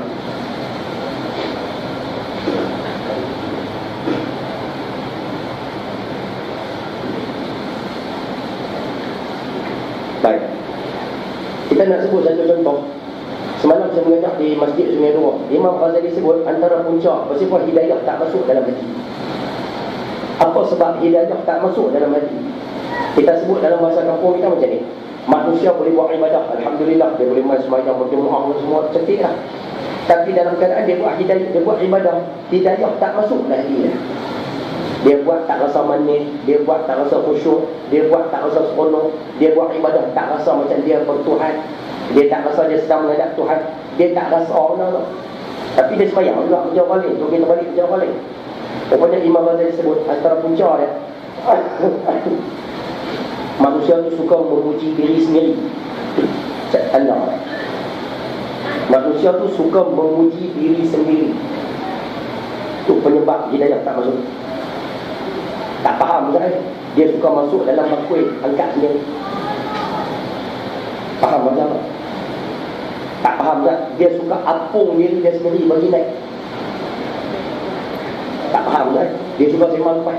Baik. Kita nak sebut satu contoh. Semalam saya mengajak di Masjid Sungai Luar. Imam Ghazali sebut antara punca sebab hidayah tak masuk dalam hati. Apa sebab hidayah tak masuk dalam hati? Kita sebut dalam bahasa kampung kita macam ni. Manusia boleh buat ibadah, alhamdulillah, dia boleh main sembahyang berjemaah semua cantik lah. Tapi dalam keadaan dia buat hidayah, dia buat ibadah, hidayah tak masuk dalam hati dia. Dia buat tak rasa manis, dia buat tak rasa khusyuk, dia buat tak rasa seronok, dia buat ibadah tak rasa macam dia bertuhan, dia tak rasa dia sedang menghadap Tuhan, dia tak rasa Allah. Tapi dia sembahyang juga kerja balik, tu kita balik kerja balik. Pokoknya Imam Ghazali sebut antara punca dia, manusia tu suka memuji diri sendiri. Allah. Manusia tu suka memuji diri sendiri. Tu penyebab hidayah tak masuk. Tak faham saya. Dia suka masuk dalam makui, angkat sendiri. Faham macam apa? Tak faham tak? Dia suka apung diri dia sendiri bagi naik. Tak faham tak? Dia suka sembang kemai.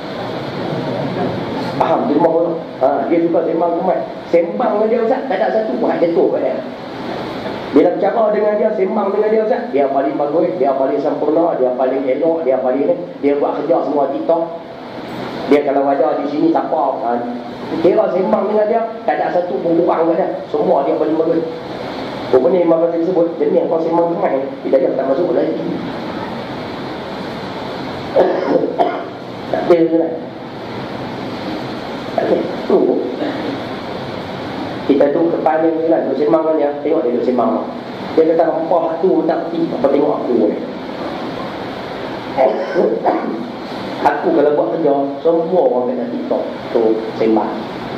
Faham? Dia rumah dia suka sembang kemai. Sembang dengan dia Ustaz, tak ada satu pun jatuh kat dia. Bila bercakap dengan dia, sembang dengan dia Ustaz, dia paling bagus, dia paling sempurna, dia paling elok, dia paling ni. Dia buat kerja semua TikTok. Dia kalau ada di sini tak apa. Kira sembang dengan dia, tak ada satu pun kurang kat dia. Semua dia paling bagus. Rupanya Imam Ghazali sebut, jenis kau sembang kemai, hidayah tak masuk lagi. Tak ada ke lah. Tak ada. Tunggu. Kita tu kepala ni lah, duduk sembang kan dia. Tengok dia duduk sembang. Dia kata, apa tu tak pergi, apa tengok aku ni. Aku kalau buat kerja, semua orang kena TikTok tu sembang.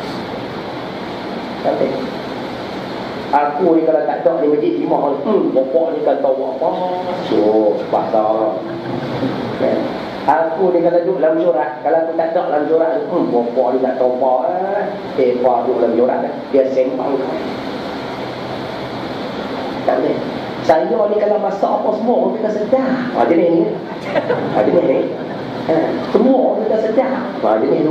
Kata aku ni kalau tak ada di masjid 5 orang, bapak ni kan tahu apa. So, pasal aku ni kalau duduk dalam jurat, kalau aku tak ada dalam jurat, bapak ni tak tahu apa. Pak duduk dalam jurat, dia sembang. Tak boleh. Saya ni kalau masak apa semua orang kata sedap. Dia ni. Dia ni. Semua orang kata sedap. Dia ni tu.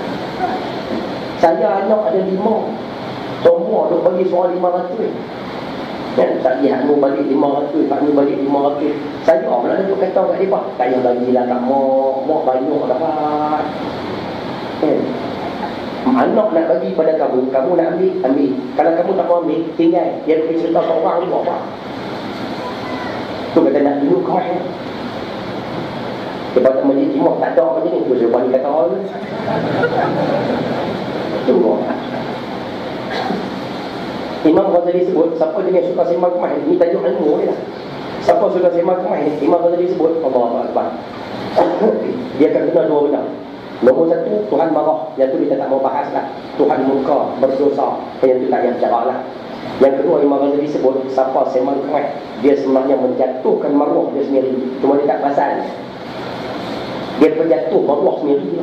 Saya anak ada 5. Semua duk bagi soal 500. Kan tak lihat mu balik 500, tak mu balik 500. Saya pula duk kata kat depa, tak payah bagilah kat mak banyak dapat. Kan? Anak nak bagi pada kamu, kamu nak ambil. Kalau kamu tak mau ambil, tinggal. Dia pergi cerita kat orang ni buat apa? Tu kata nak duduk kau. Dia kata majlis timur tak ada macam ni. Tu saya bagi kata orang. Tu Imam Ghazali sebut, siapa jenis suka sembang kemah ni tajuk ilmu ni lah. Siapa suka sembang kemah ni, Imam Ghazali sebut, Allah Akbar. Dia akan kena 2 benda. Nombor 1, Tuhan marah. Yang tu kita tak mau bahas lah. Tuhan murka, berdosa. Yang tu tak payah bercakap lah. Yang kedua, Imam Ghazali sebut, siapa sembang kemah, dia sebenarnya menjatuhkan maruah dia sendiri. Cuma dia tak pasal. Dia berjatuh maruah sendiri.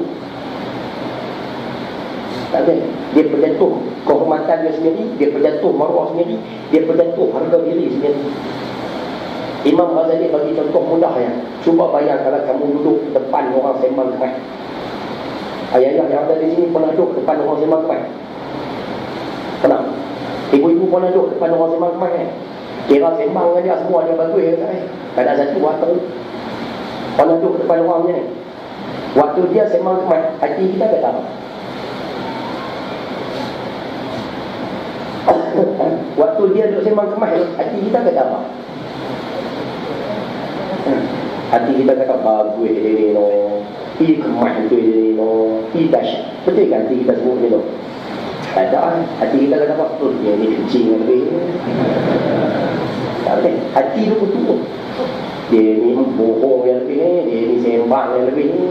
Tak ada. Dia berjatuh kehormatan dia sendiri, dia berjatuh maruah sendiri, dia berjatuh harga diri sendiri. Imam Ghazali bagi contoh mudah ya. Cuba bayang kalau kamu duduk depan orang sembang kemai. Ayah-ayah yang ada di sini pernah duduk depan orang sembang kemai? Pernah? Ibu-ibu pernah duduk depan orang sembang kemai kan? Kira sembang dengan dia semua dia bagus ya kan? Tak ada satu waktu. Pernah duduk depan orang ni. Waktu dia sembang kemai, hati kita kata apa? Waktu dia duduk sembang kemah, hati kita kata apa? Hati kita kata bagus dia ni no. Ih kemah tu dia ni no. Ih dahsyat. Betul kan hati kita sebut macam tu? Tak ada. Hati kita kata apa? Oh dia ni kencing lebih. Tak boleh. Hati tu betul. Dia ni bohong yang lebih ni. Dia ni sembang yang lebih ni.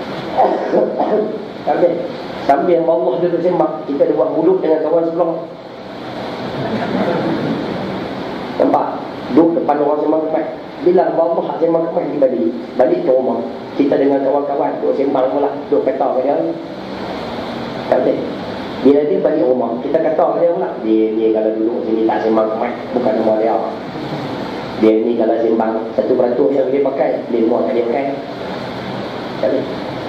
Tak boleh. Sambil Allah duduk sembang, kita ada buat mulut dengan kawan sebelah. Nampak? Duduk depan orang sembang kemah. Bila Allah hak sembang kemah ni balik ke rumah. Kita dengan kawan-kawan duduk sembang pula, duduk kata kat dia. Tak boleh. Bila dia balik rumah, kita kata kat dia pula, dia kalau duduk sini tak sembang kemah, bukan rumah dia. Dia ni kalau sembang 1% yang dia pakai, dia rumah tak dia pakai. Tak boleh.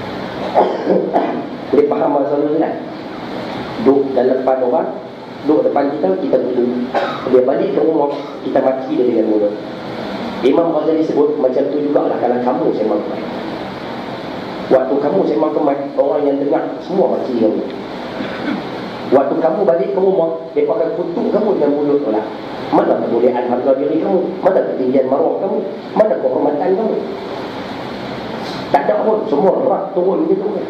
Dia faham masalah ni lah. Duduk dalam depan orang, duduk depan kita duduk. Dia balik ke rumah, kita maki dia dengan mulut. Imam Ghazali sebut macam tu jugalah kalau kamu sembang kemai. Waktu kamu sembang kemai, orang yang dengar semua maki kamu. Waktu kamu balik ke rumah, dia akan kutuk kamu dengan mulut pula. Mana kemuliaan harga diri kamu? Mana ketinggian maruah kamu? Mana kehormatan kamu? Tak ada pun, semua orang turun gitu kan.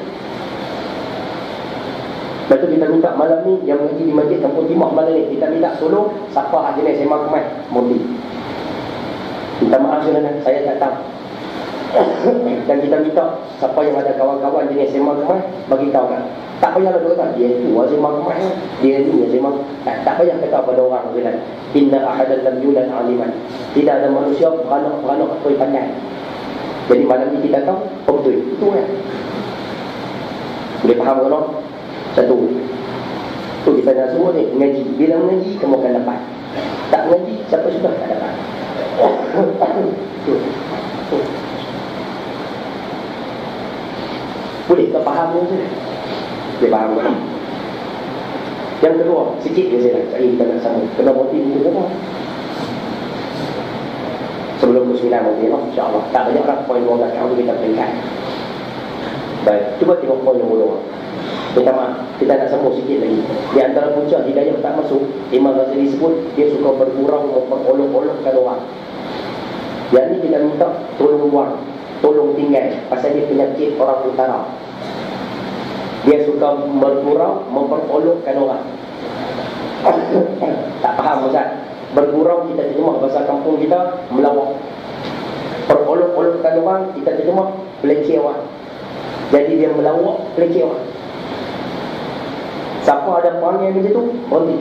Lepas tu kita minta malam ni, yang mengaji di Masjid Kampung Timah malam ni, kita minta tolong siapa jenis sembang kemai Murti. Minta maaf sebenarnya, saya tak tahu. Dan kita minta siapa yang ada kawan-kawan jenis sembang kemai, bagi tahu kan. Tak payahlah dia kata, dia tu sembang kemai, dia ni sembang. Tak payah kata pada orang sebenarnya. Inna ahadan lam yulad aliman. Tidak ada manusia beranak atau pandai. Jadi malam ni kita tahu, betul. Itu kan. Boleh faham kan? Satu. Tu kita nak semua ni, mengaji. Bila mengaji, kamu akan dapat. Tak mengaji, siapa sudah tak dapat. Boleh tak faham tu? Boleh faham kan? Yang kedua, sikit je saya nak cari kita nak sama. Kena motif itu apa? Sebelum ke 9 motif lah, insyaAllah. Tak banyak lah poin 12 tahun kita peringkat. Baik, cuba tengok poin yang mula. Minta maaf, kita nak sambung sikit lagi. Di antara punca hidayah tak masuk, Imam Ghazali sebut dia suka bergurau, memperolok-olokkan orang. Yang ni kita minta tolong buang, tolong tinggal. Pasal dia penyakit orang utara. Dia suka bergurau, memperolokkan orang. Tak faham Ustaz? Bergurau kita terjemah bahasa kampung kita melawak. Perolok-olokkan orang kita terjemah peleceh orang. Jadi dia melawak, peleceh orang. Siapa ada perangai macam tu, berhenti.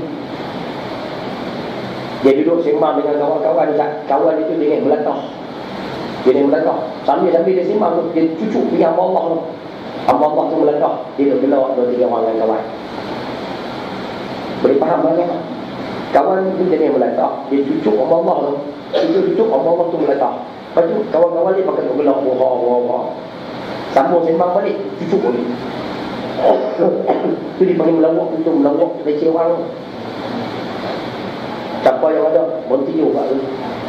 Dia duduk sembang dengan kawan-kawan, kawan itu dia ingin melatah. Dia ingin melatah. Sambil-sambil dia sembang tu, dia cucuk pergi hamba Allah tu. Hamba Allah tu melatah. Dia duduk gelak 2-3 orang dengan kawan. Boleh faham banyak tak? Kawan itu dia ingin melatah. Dia cucuk hamba Allah tu. Cucuk hamba Allah tu melatah. Lepas tu kawan-kawan dia pakai gelak, wah. Sambung sembang balik, cucuk balik. Itu dipanggil melawak, untuk melawak leceh orang. Siapa yang ada berhenti juga tu.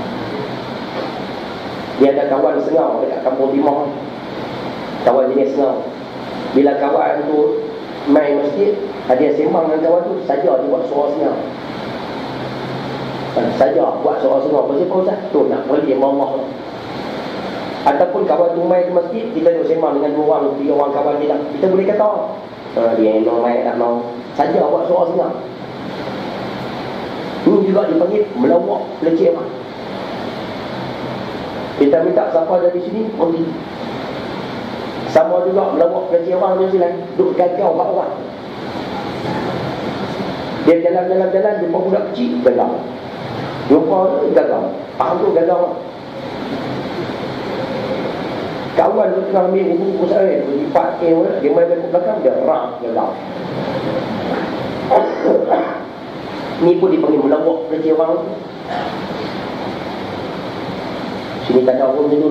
Dia ada kawan sengau dekat Kampung Timah. Kawan jenis sengau. Bila kawan tu main masjid, dia sembang dengan kawan tu, saja dia buat suara sengau. Saja buat suara sengau. Pasal apa Ustaz? Tu nak beli mamah. Ataupun kawan tu main ke masjid, kita duduk sembang dengan 2 orang, 3 orang kawan kita. Kita boleh kata dia no main tak mau. Saja buat suara sengau. Ini juga dipanggil melawak peleceh orang. Kita minta siapa dari sini, pergi. Sama juga melawak peleceh orang dari sini, duduk gagau kat orang. Dia jalan-jalan, jumpa budak kecil, gagau. Jumpa gagau. Faham tu gagau. Kawan tu tengah ambil buku saya, berlipat dia main ke belakang, dia rak gagau. Ni pun dipanggil melawak peleceh orang. Sini tak ada orang macam tu.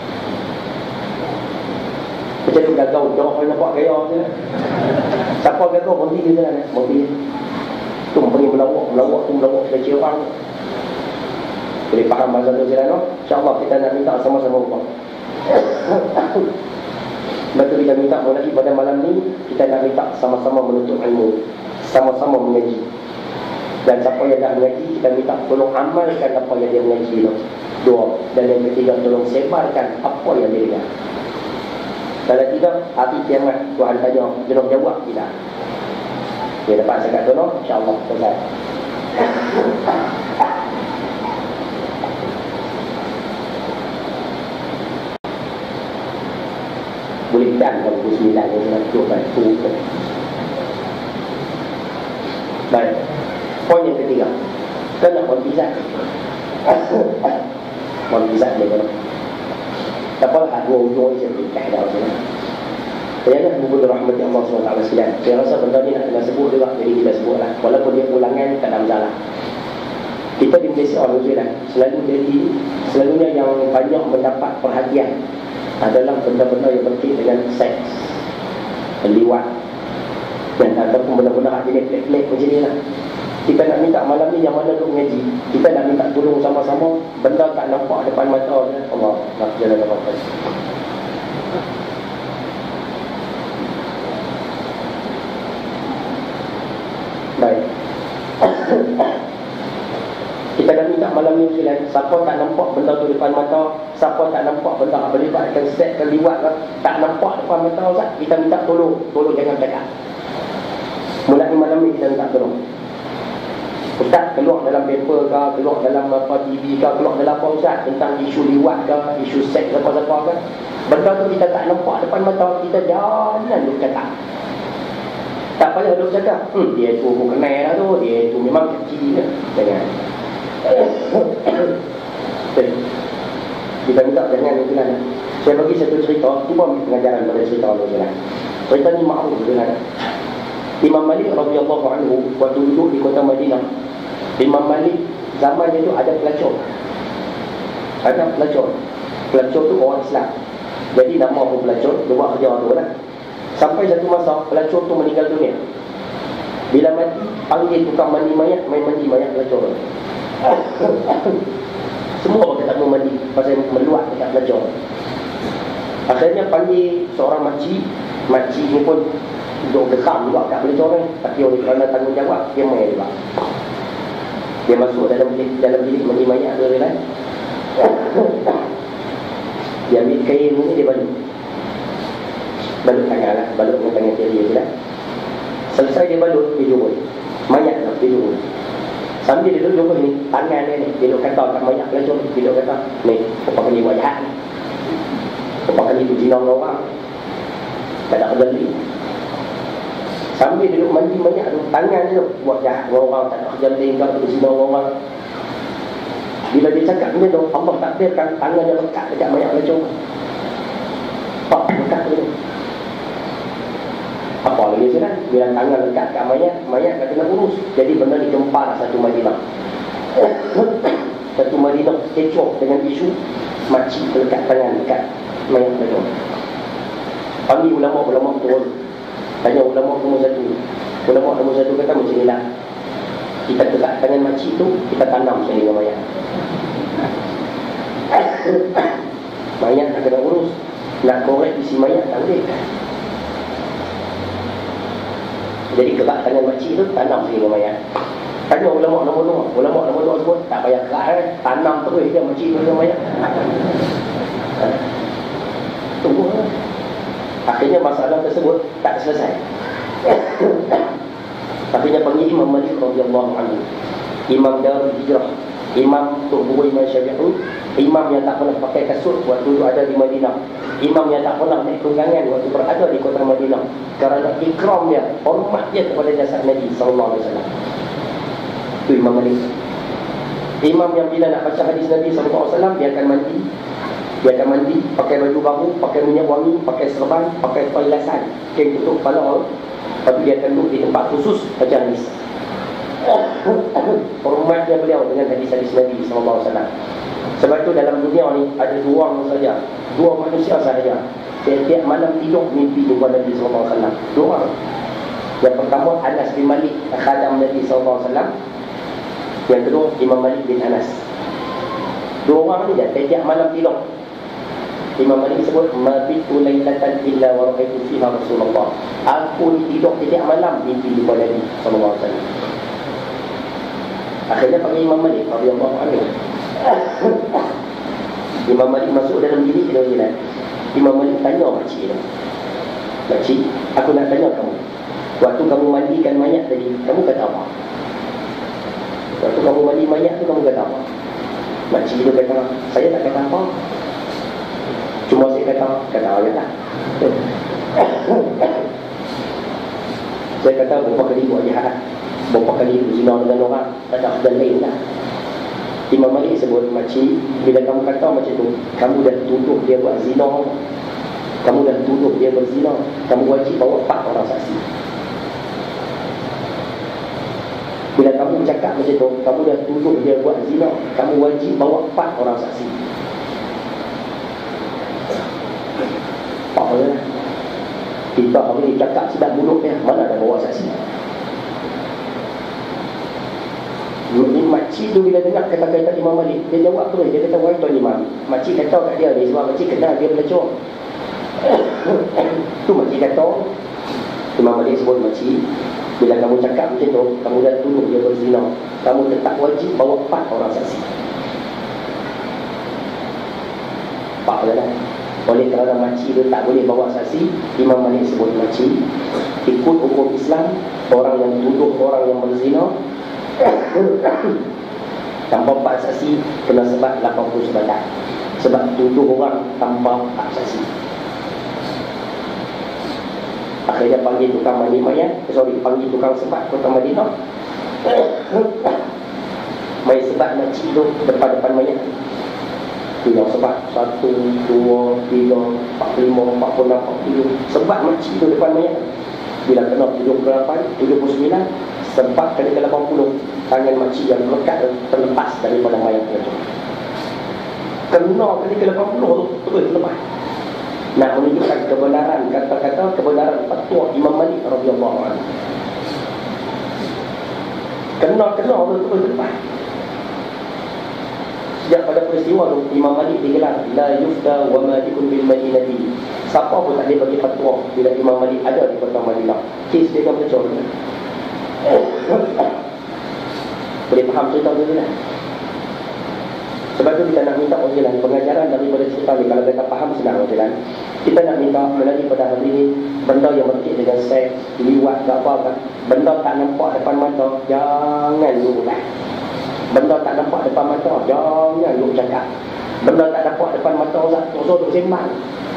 Macam tu gagau, jangan nampak gaya je. Siapa gagau, berhenti dia jalan. Berhenti. Tu panggil melawak tu melawak peleceh orang. Boleh faham bahasa tu jalan no? InsyaAllah kita nak minta sama-sama buat. Betul kita minta lagi pada malam ni, kita nak minta sama-sama menuntut ilmu, sama-sama mengaji. Dan siapa yang nak mengaji, kita minta tolong amalkan apa yang dia mengaji tu. 2. Dan yang ketiga, tolong sebarkan apa yang dia dengar. Kalau tidak, hati kiamat Tuhan tanya, jangan jawab tidak. Dia dapat cakap tu no? InsyaAllah selesai. Boleh dan kalau pukul 9 yang nak bantu. Baik. Poin yang ketiga, kita nak montisat. Montisat dia kan. Tak apalah 2 ujung je kita dah macam ni. Saya nak buku rahmat Allah SWT sekalian. Saya rasa benda ni nak kena sebut juga, jadi kita sebutlah. Walaupun dia ulangan tak ada masalah. Kita di Malaysia orang Muslim selalunya yang banyak mendapat perhatian adalah benda-benda yang berkait dengan seks, liwat, dan ataupun benda-benda jenis lek-lek macam ni lah. Kita nak minta malam ni yang mana duk mengaji, kita nak minta tolong sama-sama. Benda tak nampak depan mata Allah nak jalan apa-apa. Baik. Kita nak minta malam ni usulan, siapa tak nampak benda tu depan mata, siapa tak nampak benda apa libatkan set ke liwat ke, tak nampak depan mata Ustaz, kita minta tolong jangan cakap. Mulai malam ni kita minta tolong. Ustaz keluar dalam paper ke, keluar dalam apa TV ke, keluar dalam apa Ustaz tentang isu liwat ke, isu seks apa-apa ke, benda tu kita tak nampak depan mata, kita jangan duk cakap. Tak payah duk cakap, dia tu aku kenal lah tu, dia tu memang kecil ke. Jangan. Kita minta jangan usulan. Saya bagi satu cerita, cuba pengajaran pada cerita usulan. Cerita ni ma'ruf usulan. Imam Malik radhiyallahu anhu waktu duduk di kota Madinah, Imam Malik zaman itu ada pelacur. Ada pelacur. Pelacur tu orang Islam. Jadi nama pun pelacur, dia buat kerja tu lah. Sampai satu masa pelacur tu meninggal dunia. Bila mati, panggil tukang mandi mayat, main mandi mayat pelacur tu. Semua orang tak mau mandi pasal meluat dekat pelacur. Akhirnya panggil seorang makcik. Makcik ni pun duduk dekam juga kat pelacur ni, tapi oleh kerana tanggungjawab, dia main juga. Dia masuk dalam bilik mandi mayat tu kan. Dia ambil kain ni, dia balut tangan lah, balut dengan tangan kiri je lah. Selesai dia balut, dia jumpa mayat lah, dia jumpa. Sambil dia duduk ni, tangan dia ni, dia duduk kata kat mayat pelacur, dia duduk kata, ni, apa kali buat jahat ni, apa kali tu zina dengan orang, tak ada kerja lagi. Sambil dia duduk mandi mayat tu, tangan dia tu buat jahat dengan orang, tak ada kerja lagi, tak ada zina dengan orang. Bila dia cakap macam tu, Allah takdirkan tangan dia lekat dekat mayat pelacur. Pak, lekat tu. Apa lagi sudah? Bila tangan lekat kat mayat dah kena urus. Jadi benda dikempar satu Madinah. Satu Madinah kecoh dengan isu makcik lekat tangan dekat mayat pelacur. Panggil ulama-ulama turun. Tanya ulama nombor satu. Ulama nombor satu kata macam ni lah. Kita lekat tangan makcik tu, kita tanam sekali dengan mayat. Mayat tak kena urus. Nak korek isi mayat tak boleh. Jadi gerak tangan makcik tu, tanam sekali dengan mayat. Tanya ulama nombor dua. Ulama nombor dua sebut, tak payah gerak tanam terus dia makcik tu dengan mayat. Tunggu lah. Akhirnya masalah tersebut tak selesai. Akhirnya panggil Imam Malik radhiyallahu anhu, Imam Darul Hijrah, Imam Tok Guru Imam Syafi'i, Imam yang tak pernah pakai kasut waktu itu ada di Madinah, Imam yang tak pernah naik tunggangan waktu berada di kota Madinah, kerana ikram dia, hormat dia kepada jasad Nabi sallallahu alaihi wasallam. Itu Imam Malik. Imam yang bila nak baca hadis Nabi sallallahu alaihi wasallam, dia akan mandi. Dia akan mandi, pakai baju baru, pakai minyak wangi, pakai serban, pakai perhiasan, kain tutup kepala. Tapi dia akan duduk di tempat khusus baca hadis. Hormatnya beliau dengan hadis-hadis Nabi SAW. Sebab itu dalam dunia ni ada dua orang saja, dua manusia sahaja. Tiap malam tidur mimpi jumpa Nabi SAW. Dua orang. Yang pertama Anas bin Malik, khadam Nabi SAW. Yang kedua Imam Malik bin Anas. Dua orang ni tiap malam tidur. Imam Malik sebut, mabitu lailatan illa wa ra'aitu fiha Rasulullah. Aku tidur setiap malam mimpi jumpa Nabi sallallahu alaihi wasallam. Akhirnya panggil Imam Malik radhiyallahu anhu. Imam Malik masuk dalam bilik dia jalan. Imam Malik tanya makcik dia. Makcik, aku nak tanya kamu. Waktu kamu mandikan mayat tadi, kamu kata apa? Waktu kamu mandi mayat tu, kamu kata apa? Makcik dia kata, saya tak kata apa. Cuma saya kata awak tak. Saya kata berapa kali buat jahat, berapa kali berzina dengan orang, tak ada dan lain lah. Imam Malik sebut, makcik, bila kamu kata macam tu, kamu dah tuduh dia buat zina, kamu dah tuduh dia berzina, kamu wajib bawa 4 orang saksi. Bila kamu cakap macam tu, kamu dah tuduh dia buat zina, kamu wajib bawa 4 orang saksi. Apa lah? Kita hari ni cakap sedap mulut dia, mana ada bawa saksi? Ni makcik tu bila dengar kata-kata Imam Malik, dia jawab terus, dia kata, wahai Tuan Imam, makcik kata kat dia ni, sebab makcik kenal dia pelacur. Tu makcik kata. Imam Malik sebut, makcik, Bila kamu cakap macam tu, kamu dah tuduh dia berzina, kamu tetap wajib bawa 4 orang saksi. 4 orang. Oleh kerana makcik dia tak boleh bawa saksi, Imam Malik sebut makcik ikut hukum Islam, orang yang tuduh orang yang berzina tanpa 4 saksi kena sebat 80 sebatang. Sebab tuduh orang tanpa 4 saksi. Akhirnya panggil tukang mandi mayat, panggil tukang sebat kota Madinah. Mai sebat makcik tu depan-depan mayat. Tu yang sebat 1, 2, 3, 4, 5, 4, 6, 47. Sebat makcik tu depan mayat. Bila kena 78, 79, sebat kali ke 80. Tangan makcik yang melekat terlepas daripada mayat tu. Kena kali ke 80 tu terus lepas. Nak menunjukkan kebenaran kata-kata, kebenaran fatwa Imam Malik radhiyallahu anhu. Kena tu terus lepas. Sejak pada peristiwa tu, Imam Malik digelar la yufta wa malikun bil Madinati. Siapa pun tak boleh bagi fatwa bila Imam Malik ada di kota Madinah. Kes dia kan pecah. Boleh faham cerita tu tak? Sebab tu kita nak minta wajilan pengajaran daripada cerita ni. Kalau kita faham senang wajilan. Kita nak minta melalui pada hari ini, benda yang berkait dengan seks, liwat ke apa, benda tak nampak depan mata, jangan lu ulang. Benda tak nampak depan mata, jangan lu cakap. Benda tak nampak depan mata, tu sembang.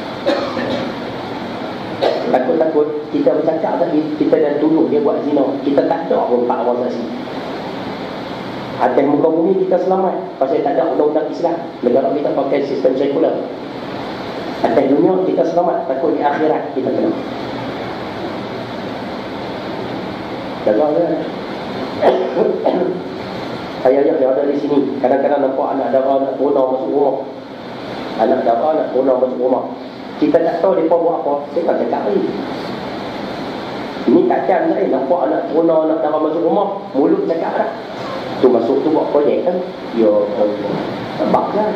Takut-takut kita bercakap tadi, kita dah tuduh dia buat zina, kita tak ada pun 4 orang saksi. Atas muka bumi kita selamat pasal tak ada undang-undang Islam. Negara kita pakai sistem sekular. Atas dunia kita selamat, takut di akhirat kita kena. Jaga kan? Ayah-ayah yang ada di sini kadang-kadang nampak anak dara nak punah masuk rumah. Anak dara nak punah masuk rumah. Kita tak tahu mereka buat apa. Saya tak cakap lagi. Ini kacang saya nampak anak punah, anak dara masuk rumah, mulut cakap dah. Tu masuk tu buat projek kan. Ya Allah, sebab kan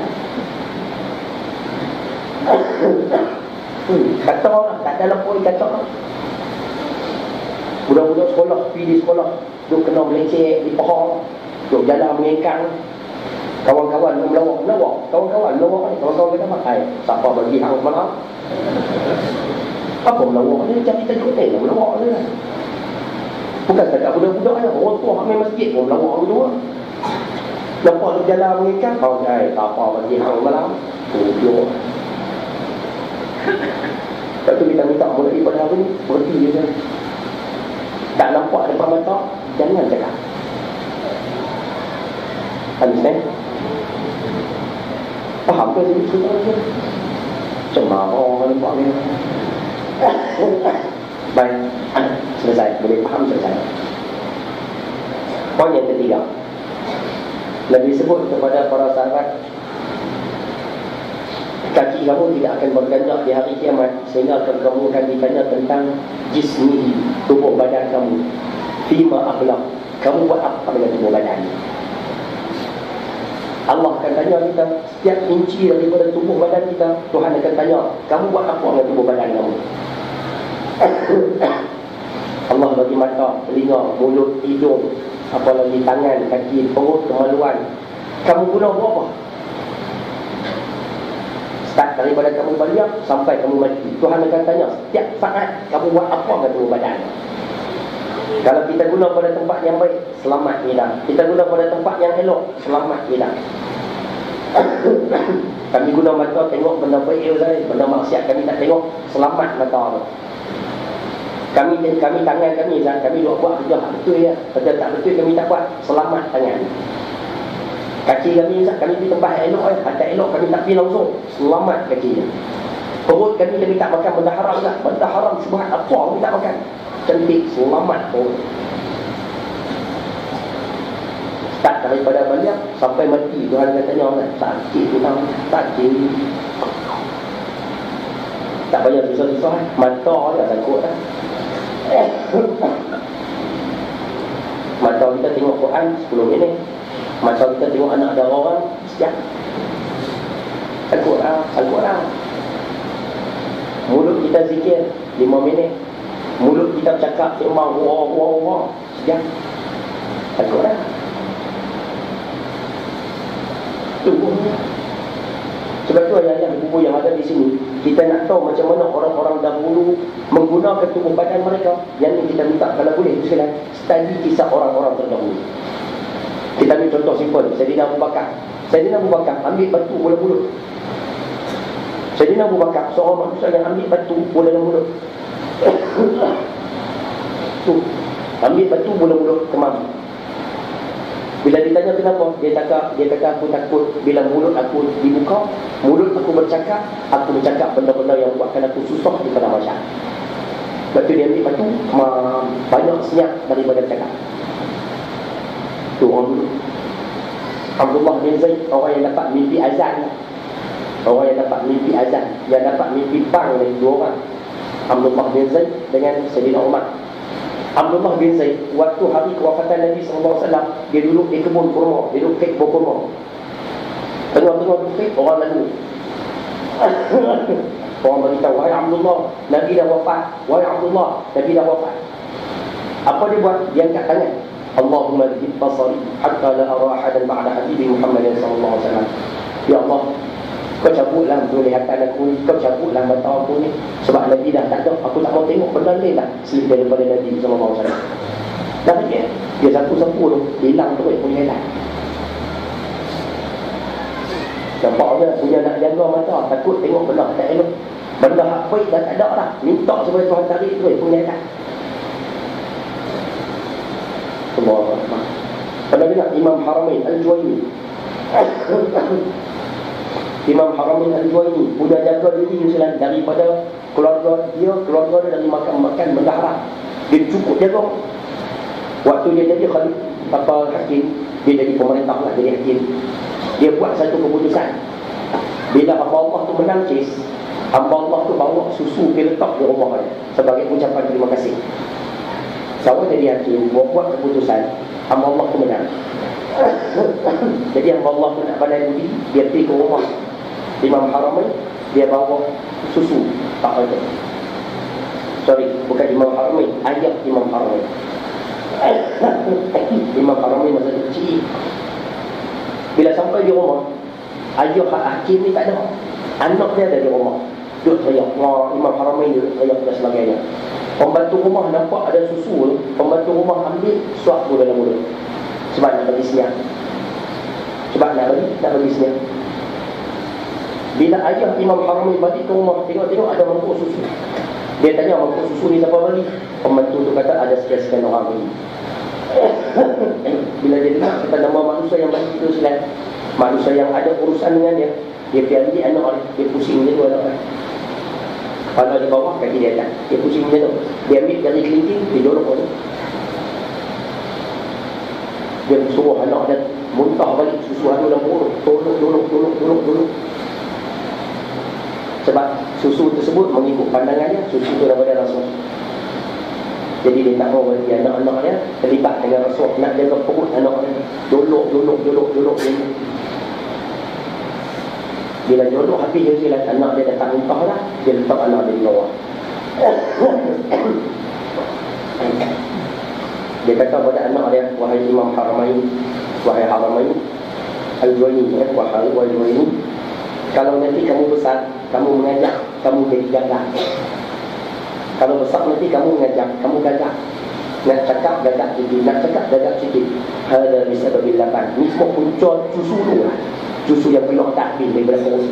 kata lah, tak ada lepoi kata lah. Budak-budak sekolah, pergi di sekolah, duk kena meleceh di pohon, duk jalan mengengkang. Kawan-kawan melawak. Kawan-kawan ni, kawan-kawan kata apa? Siapa bagi hang malam? Apa melawak ni? Macam kita jutek lah melawak ni lah. Bukan setakat budak-budak lah, orang tua hamil masjid pun melawak gitu lah. Nampak duk jalan mengengkang, tak apa bagi hang malam. Tujuh. Lepas tu kita minta mulai pada hari ni, berhenti je kan. Tak nampak depan mata, jangan cakap. Understand? Faham ke sini cerita ni? Cemara nampak ni. Baik, selesai. Boleh faham selesai. Poin yang ketiga, Nabi sebut kepada para sahabat, kaki kamu tidak akan berganjak di hari kiamat sehingga kamu akan ditanya tentang jismi, tubuh badan kamu. Fima akhlak, kamu buat apa dengan tubuh badan? Allah akan tanya kita setiap inci daripada tubuh badan kita. Tuhan akan tanya, kamu buat apa dengan tubuh badan kamu? Allah bagi mata, telinga, mulut, hidung, apalagi tangan, kaki, perut, kemaluan. Kamu guna buat apa? Start daripada kamu balik sampai kamu mati, Tuhan akan tanya setiap saat kamu buat apa dengan tubuh badan. Kalau kita guna pada tempat yang baik, selamat kita. Kita guna pada tempat yang elok, selamat kita. Kami guna mata tengok benda baik, benda maksiat kami tak tengok, selamat mata tu. Kami tangan kami buat kerja betul ya, kerja tak betul kami tak buat, selamat tangan. Kaki kami pergi tempat elok tak elok kami tak pergi langsung, selamat kaki. Perut kami tak makan benda haram tak, benda haram syubhat apa kami tak makan, cantik, selamat perut. Start daripada balik sampai mati, Tuhan akan tanya kan, sakit Tuhan, sakit. Tak payah susah-susah, mata dia takut kan. Mata kita tengok Quran 10 minit, mata kita tengok anak ada orang sejak. Al-Quran. Mulut kita zikir 5 minit, Mulut kita bercakap sembang wah. Sejak takut dah. Sebab tu ayat-ayat buku yang ada di sini, kita nak tahu macam mana orang-orang dahulu menggunakan tubuh badan mereka. Yang ni kita minta kalau boleh sekalian study kisah orang-orang terdahulu. Kita ambil contoh simple, Saidina Abu Bakar. Saidina Abu Bakar ambil batu bola mulut. Saidina Abu Bakar seorang manusia yang ambil batu bola mulut. Tu, ambil batu bola mulut kemari. Bila ditanya kenapa, dia kata aku takut bila mulut aku dibuka, mulut aku bercakap benda-benda yang buatkan aku susah di padang mahsyar. Sebab tu dia ambil batu, banyak senyap daripada cakap. Tu orang dulu. Abdullah bin Zaid, orang yang dapat mimpi azan. Orang yang dapat mimpi azan, yang dapat mimpi bang ni dua orang. Abdullah bin Zaid dengan Sayyidina Umar. Abdullah bin Zaid, waktu hari kewafatan Nabi SAW, dia duduk di kebun kurma, dia duduk kek kurma. Tengah-tengah duduk, orang lalu. Orang beritahu, wahai Abdullah, Nabi dah wafat. Wahai Abdullah, Nabi dah wafat. Apa dia buat? Dia angkat tangan. Allahumma dzib basari hatta la ara ahadan ba'da habibi Muhammad SAW. Ya Allah, kau cabutlah penglihatan aku, kau cabutlah mata aku ni. Sebab Nabi dah tak ada, aku tak mau tengok benda lain dah selain daripada Nabi SAW. Dah dia sapu-sapu tu, hilang terus penglihatan. Nampak je, punya nak jaga mata, takut tengok benda tak elok. Benda hak baik dah tak ada dah, minta supaya Tuhan tarik terus penglihatan. Allah. Kalau dengar Imam Haramain Al-Juwaini, Imam Haramain Al-Juwaini sudah jaga diri Islam daripada keluarga dia dari makan benda haram. Dia cukup jaga. Waktu dia jadi hakim, dia jadi pemerintah lah, jadi hakim. Dia buat satu keputusan. Bila hamba Allah tu menangkis, hamba Allah tu bawa susu dia letak di rumah dia sebagai ucapan terima kasih. Saya jadi hakim, buat keputusan, hamba Allah tu menang. Jadi hamba Allah tu nak pandai budi, dia pergi ke rumah Imam Haramain, dia bawa susu. Tak ada. Sorry, bukan Imam Haramain, ayah Imam Haramain. Imam Haramain masa kecil. Bila sampai di rumah, ayah hakim ni tak ada. Anak dia ada di rumah, duduk teriak. Imam Haramain duduk teriak dan sebagainya. Pembantu rumah nampak ada susu, pembantu rumah ambil suap tu dalam mulut. Sebab nak bagi senyap. Sebab nak bagi senyap. Bila ayah Imam Haramain balik ke rumah, tengok-tengok ada mangkuk susu. Dia tanya, mangkuk susu ni siapa bagi? Pembantu tu kata, ada sekian-sekian orang bagi. Bila dia dengar, kata nama manusia yang bagi itu silat, manusia yang ada urusan dengan dia, dia pergi anak dia pusing dia tu anak. Kepala di bawah, kaki di atas. Dia pusing macam tu. Dia ambil dari kelingking, dia dorong tu. Dia suruh anak dia muntah balik susu adu dalam perut. Tolong. Sebab susu tersebut mengikut pandangannya, susu itu daripada rasuah. Jadi dia tak mahu bagi anak-anak dia terlibat dengan rasuah. Nak jaga perut anak dia. Dolok. Bila jodoh habis dia silat, anak dia dah tak muntah dah, dia letak anak dia di bawah. Dia kata pada anak dia, wahai Imam Haramain, wahai Haramain Al-Juwaini, wahai Al-Juwaini, kalau nanti kamu besar, kamu mengajak, kamu jadi gagah. Kalau besar nanti kamu mengajak, kamu gagah. Nak cakap gagah sikit. Hada bisababil laban. Ni semua punca susu tu lah. Susu yang penuh tak habis daripada perut.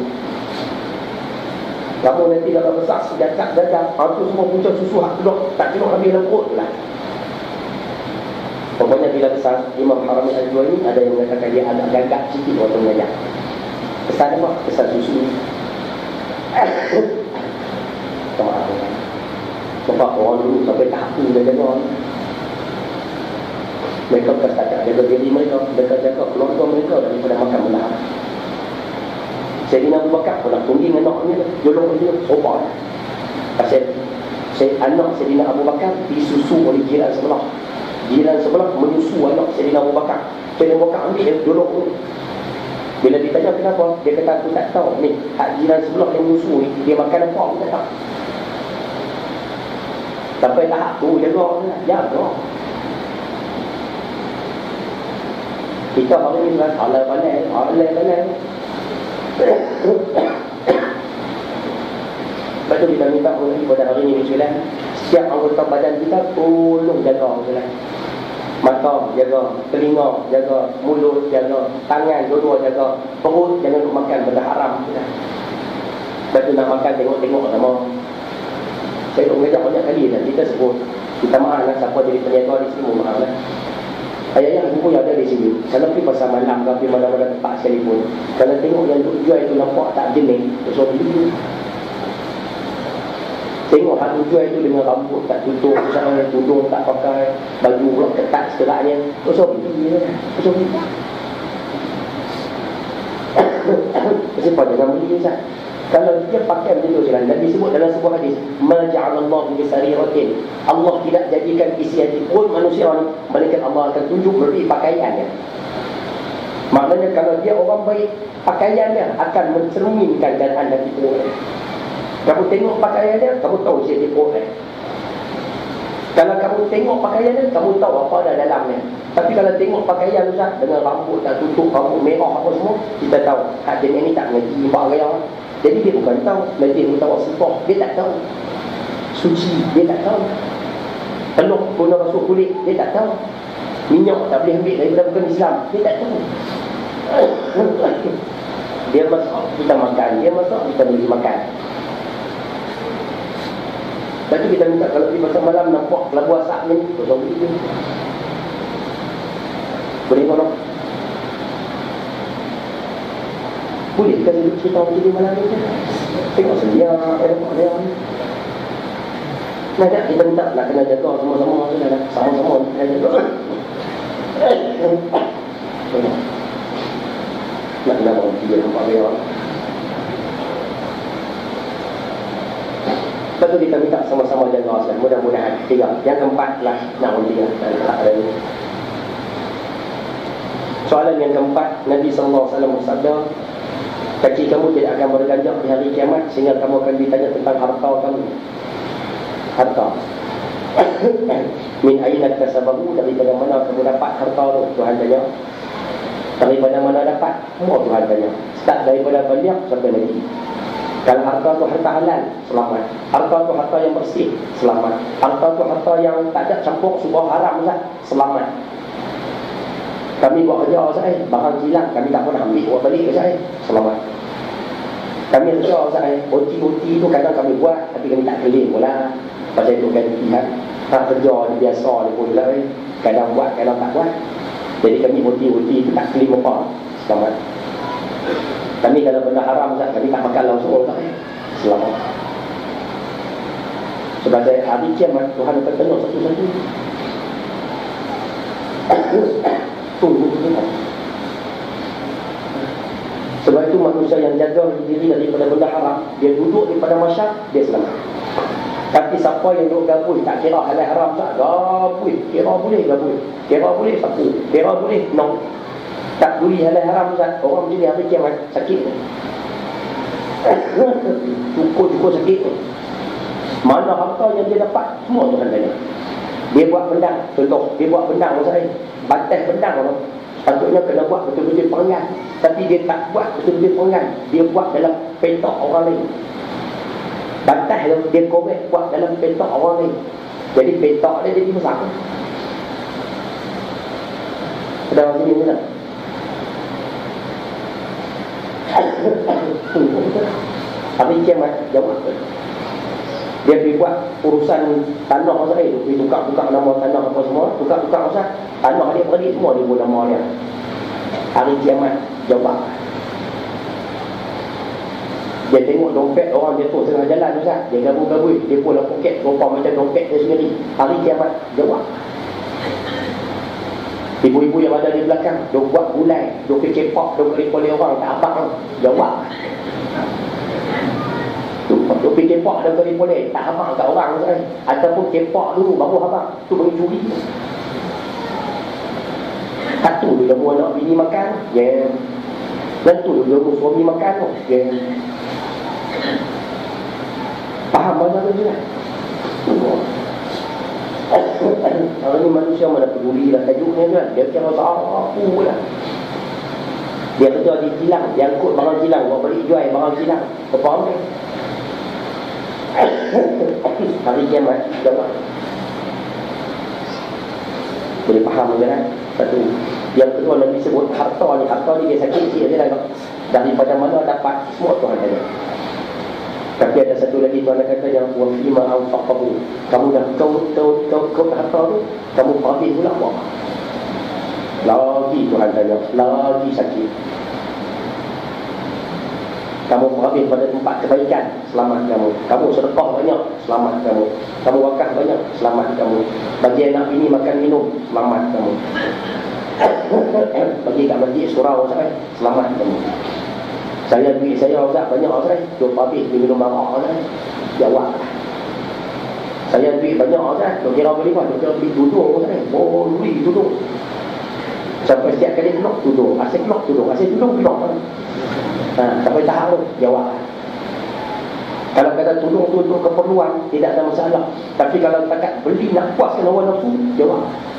Kamu nanti kalau besar sejak gagah, itu semua punca susu tak penuh habis dalam perut tu lah. Pokoknya bila besar, Imam Haramain Al-Juwaini ada yang mengatakan dia agak gagah sikit waktu mengajak. Pesan apa? Pesan susu. Sebab orang dulu sampai tahap tu dia jaga. Mereka bukan setakat jaga diri mereka, mereka jaga keluarga mereka daripada makan benda haram. Sayyidina Abu Bakar pernah tungging anaknya, jolong dia, sopan. Pasal anak Sayyidina Abu Bakar disusu oleh jiran sebelah. Jiran sebelah menyusu anak Sayyidina Abu Bakar. Sayyidina Abu Bakar ambil dia, jolong dia. Bila ditanya kenapa, dia kata aku tak tahu ni, hak jiran sebelah yang menyusu ni, dia makan apa, aku tak tahu. Sampai tahap tu jaga lah. Jaga. Kita hari ni kan halal pandai. Lepas tu kita minta pada hari ni Islam, setiap anggota badan kita tolong jaga Islam. Mata jaga, telinga jaga, mulut jaga, tangan dua-dua jaga, perut jangan duk makan benda haram. Lepas tu nak makan tengok-tengok sama. Saya duk mengajar banyak kali dah kita sebut. Kita maaf lah siapa jadi peniaga di sini, mohon maaf lah. Ayah-ayah aku pun ada di sini. Kalau pergi pasar malam, pergi mana-mana tempat sekalipun, kalau tengok yang duk jual itu nampak tak jenis, so beli. Tengok hak jual itu dengan rambut tak tutup, misalnya tudung tak pakai, baju pula ketat sekeratnya, so beli. So beli. Siapa jangan beli Ustaz? Kalau dia pakai macam tu jalan, dan disebut dalam sebuah hadis, ma ja'alallahu bi sariratin, Allah tidak jadikan isi hati pun manusia ni, melainkan Allah akan tunjuk melalui pakaiannya. Maknanya kalau dia orang baik, pakaiannya akan mencerminkan keadaan hati orang. Kamu tengok pakaiannya, kamu tahu isi hati orang. Kalau kamu tengok pakaiannya, kamu tahu apa ada dalamnya. Tapi kalau tengok pakaian Ustaz dengan rambut tak tutup, rambut merah apa semua, kita tahu hak jenis ni tak mengerti pakaian. Jadi dia bukan tahu, nanti dia tahu sifat, dia tak tahu. Suci, dia tak tahu. Teluk guna basuh kulit, dia tak tahu. Minyak tak boleh ambil daripada bukan Islam, dia tak tahu. Dia masak, kita makan. Dia masak, kita beli makan. Lepas tu kita minta kalau pergi pasal malam nampak labu asap ni, kosong beli. Boleh tolong? Boleh kita cerita macam ni malam ni? Tengok sedia, tengok dia. Nah, kita minta nak kena jaga sama-sama. Sama-sama kena jaga. Nak kena orang tiga nampak dia. Lepas tu kita minta sama-sama jaga. Mudah-mudahan tiga. Yang keempat lah nak orang tiga. Tak ada ni. Soalan yang keempat, Nabi SAW bersabda, kaki kamu tidak akan berganjak di hari kiamat sehingga kamu akan ditanya tentang harta kamu. Harta. Min aina kasabahu, daripada mana kamu dapat harta tu? Tuhan tanya. Daripada mana dapat? Semua Tuhan tanya. Start daripada banyak sampai lagi. Kalau harta tu harta halal, selamat. Harta tu harta yang bersih, selamat. Harta tu harta yang tak ada campur sebuah haram, selamat. Kami buat kerja Ustaz, barang hilang kami tak pernah ambil buat balik Ustaz, selamat. Kami kerja Ustaz, OT tu kadang kami buat tapi kami tak claim pula. Pasal itu kan pihak tak kerja ni biasa ni pun lah, kadang buat kadang tak buat. Jadi kami OT tu tak claim apa, selamat. Kami kalau benda haram Ustaz, kami tak makan langsung Ustaz, selamat. Sebagai hari kiamat Tuhan akan tengok satu-satu. Sebab itu manusia yang jaga diri daripada benda haram, dia duduk daripada masyarakat, dia selamat. Tapi siapa yang duduk gabui, tak kira halal haram, tak gabui, kira boleh gabui, kira boleh sapu, kira boleh no, tak boleh halal haram, orang jadi hari kiamat sakit. Cukup sakit. Mana harta yang dia dapat, semua Tuhan tanya. Dia buat bendang, contoh, dia buat bendang Ustaz, batas bendang tu patutnya kena buat betul-betul penggan, tapi dia tak buat betul-betul penggan, dia buat dalam petak orang lain. Batas tu dia korek buat dalam petak orang lain, jadi petak dia jadi besar. Ada orang sini tak? Tapi kiamat jawab. Dia pergi buat urusan tanah Ustaz, dia pergi tukar-tukar nama tanah apa semua, tukar-tukar Ustaz, tanah dia beradik semua dia buat nama dia. Hari kiamat jawab. Dia tengok dompet orang jatuh tengah jalan Ustaz, dia gabung-gabung, dia pun dalam poket rupa macam dompet dia sendiri. Hari kiamat jawab. Ibu-ibu yang ada di belakang, dia buat gulai, dia pergi kepak, dia beri oleh orang tak abang, jawab. Tu pergi kepak dan beri boleh, tak habang kat orang Ustaz. Ataupun kepak dulu baru habang, tu bagi curi. Satu dia buat nak bini makan, yeah. Dan tu dia buat suami makan, yeah. Faham mana tu Ustaz? Orang ni manusia mana peduli lah tajuknya kan. Dia kira apa lah. Dia kerja di kilang, dia angkut barang kilang, bawa balik jual barang kilang. Apa orang ni? Hari kiamat, jawab. Boleh faham ke kan? Satu. Yang kedua Nabi sebut harta ni dia sakit dia dah. Daripada mana dapat semua Tuhan ada. Tapi ada satu lagi Tuhan kata yang wa fima anfaqahu. Kamu dah kau harta tu, kamu habis pula buat. Lagi Tuhan tanya, lagi sakit. Kamu habis pada tempat kebaikan, selamat kamu. Kamu sedekah banyak, selamat kamu. Kamu wakaf banyak, selamat kamu. Bagi anak ini makan minum, selamat kamu. Bagi kat masjid surau Ustaz, selamat kamu. Saya duit saya Ustaz banyak Ustaz, jom habis minum arak Ustaz. Jawab. Saya duit banyak Ustaz, kira beli apa? Kira beli tudung Ustaz. Oh, beli tudung. Sampai setiap kali keluar tudung, asyik keluar tudung, asyik tudung keluar. Sampai tahap tu, jawab. Kalau kata tudung tu untuk keperluan, tidak ada masalah. Tapi kalau takat beli nak puaskan hawa nafsu, jawab.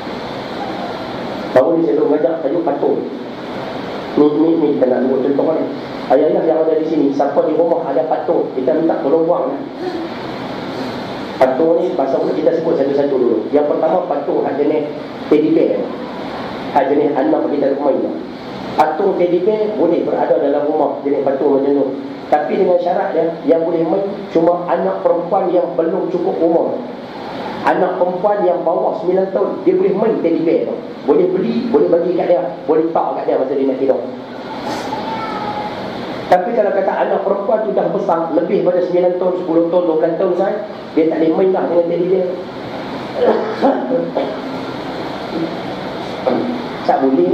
Baru ni saya mengajak tajuk patung. Ni kita nak buat contoh ni. Ayah-ayah yang ada di sini, siapa di rumah ada patung, kita minta tolong buang. Patung ni, pasal kita sebut satu-satu dulu. Yang pertama, patung jenis teddy bear. Jenis anak kita rumah ini. Patung teddy bear boleh berada dalam rumah jenis patung macam tu. Tapi dengan syarat dia, yang boleh main cuma anak perempuan yang belum cukup umur. Anak perempuan yang bawah 9 tahun, dia boleh main teddy bear tu. Boleh beli, boleh bagi kat dia, boleh tak kat dia masa dia nak tidur. Tapi kalau kata anak perempuan tu dah besar, lebih pada 9 tahun, 10 tahun, 12 tahun saya, dia tak boleh main lah dengan teddy bear. Tak boleh.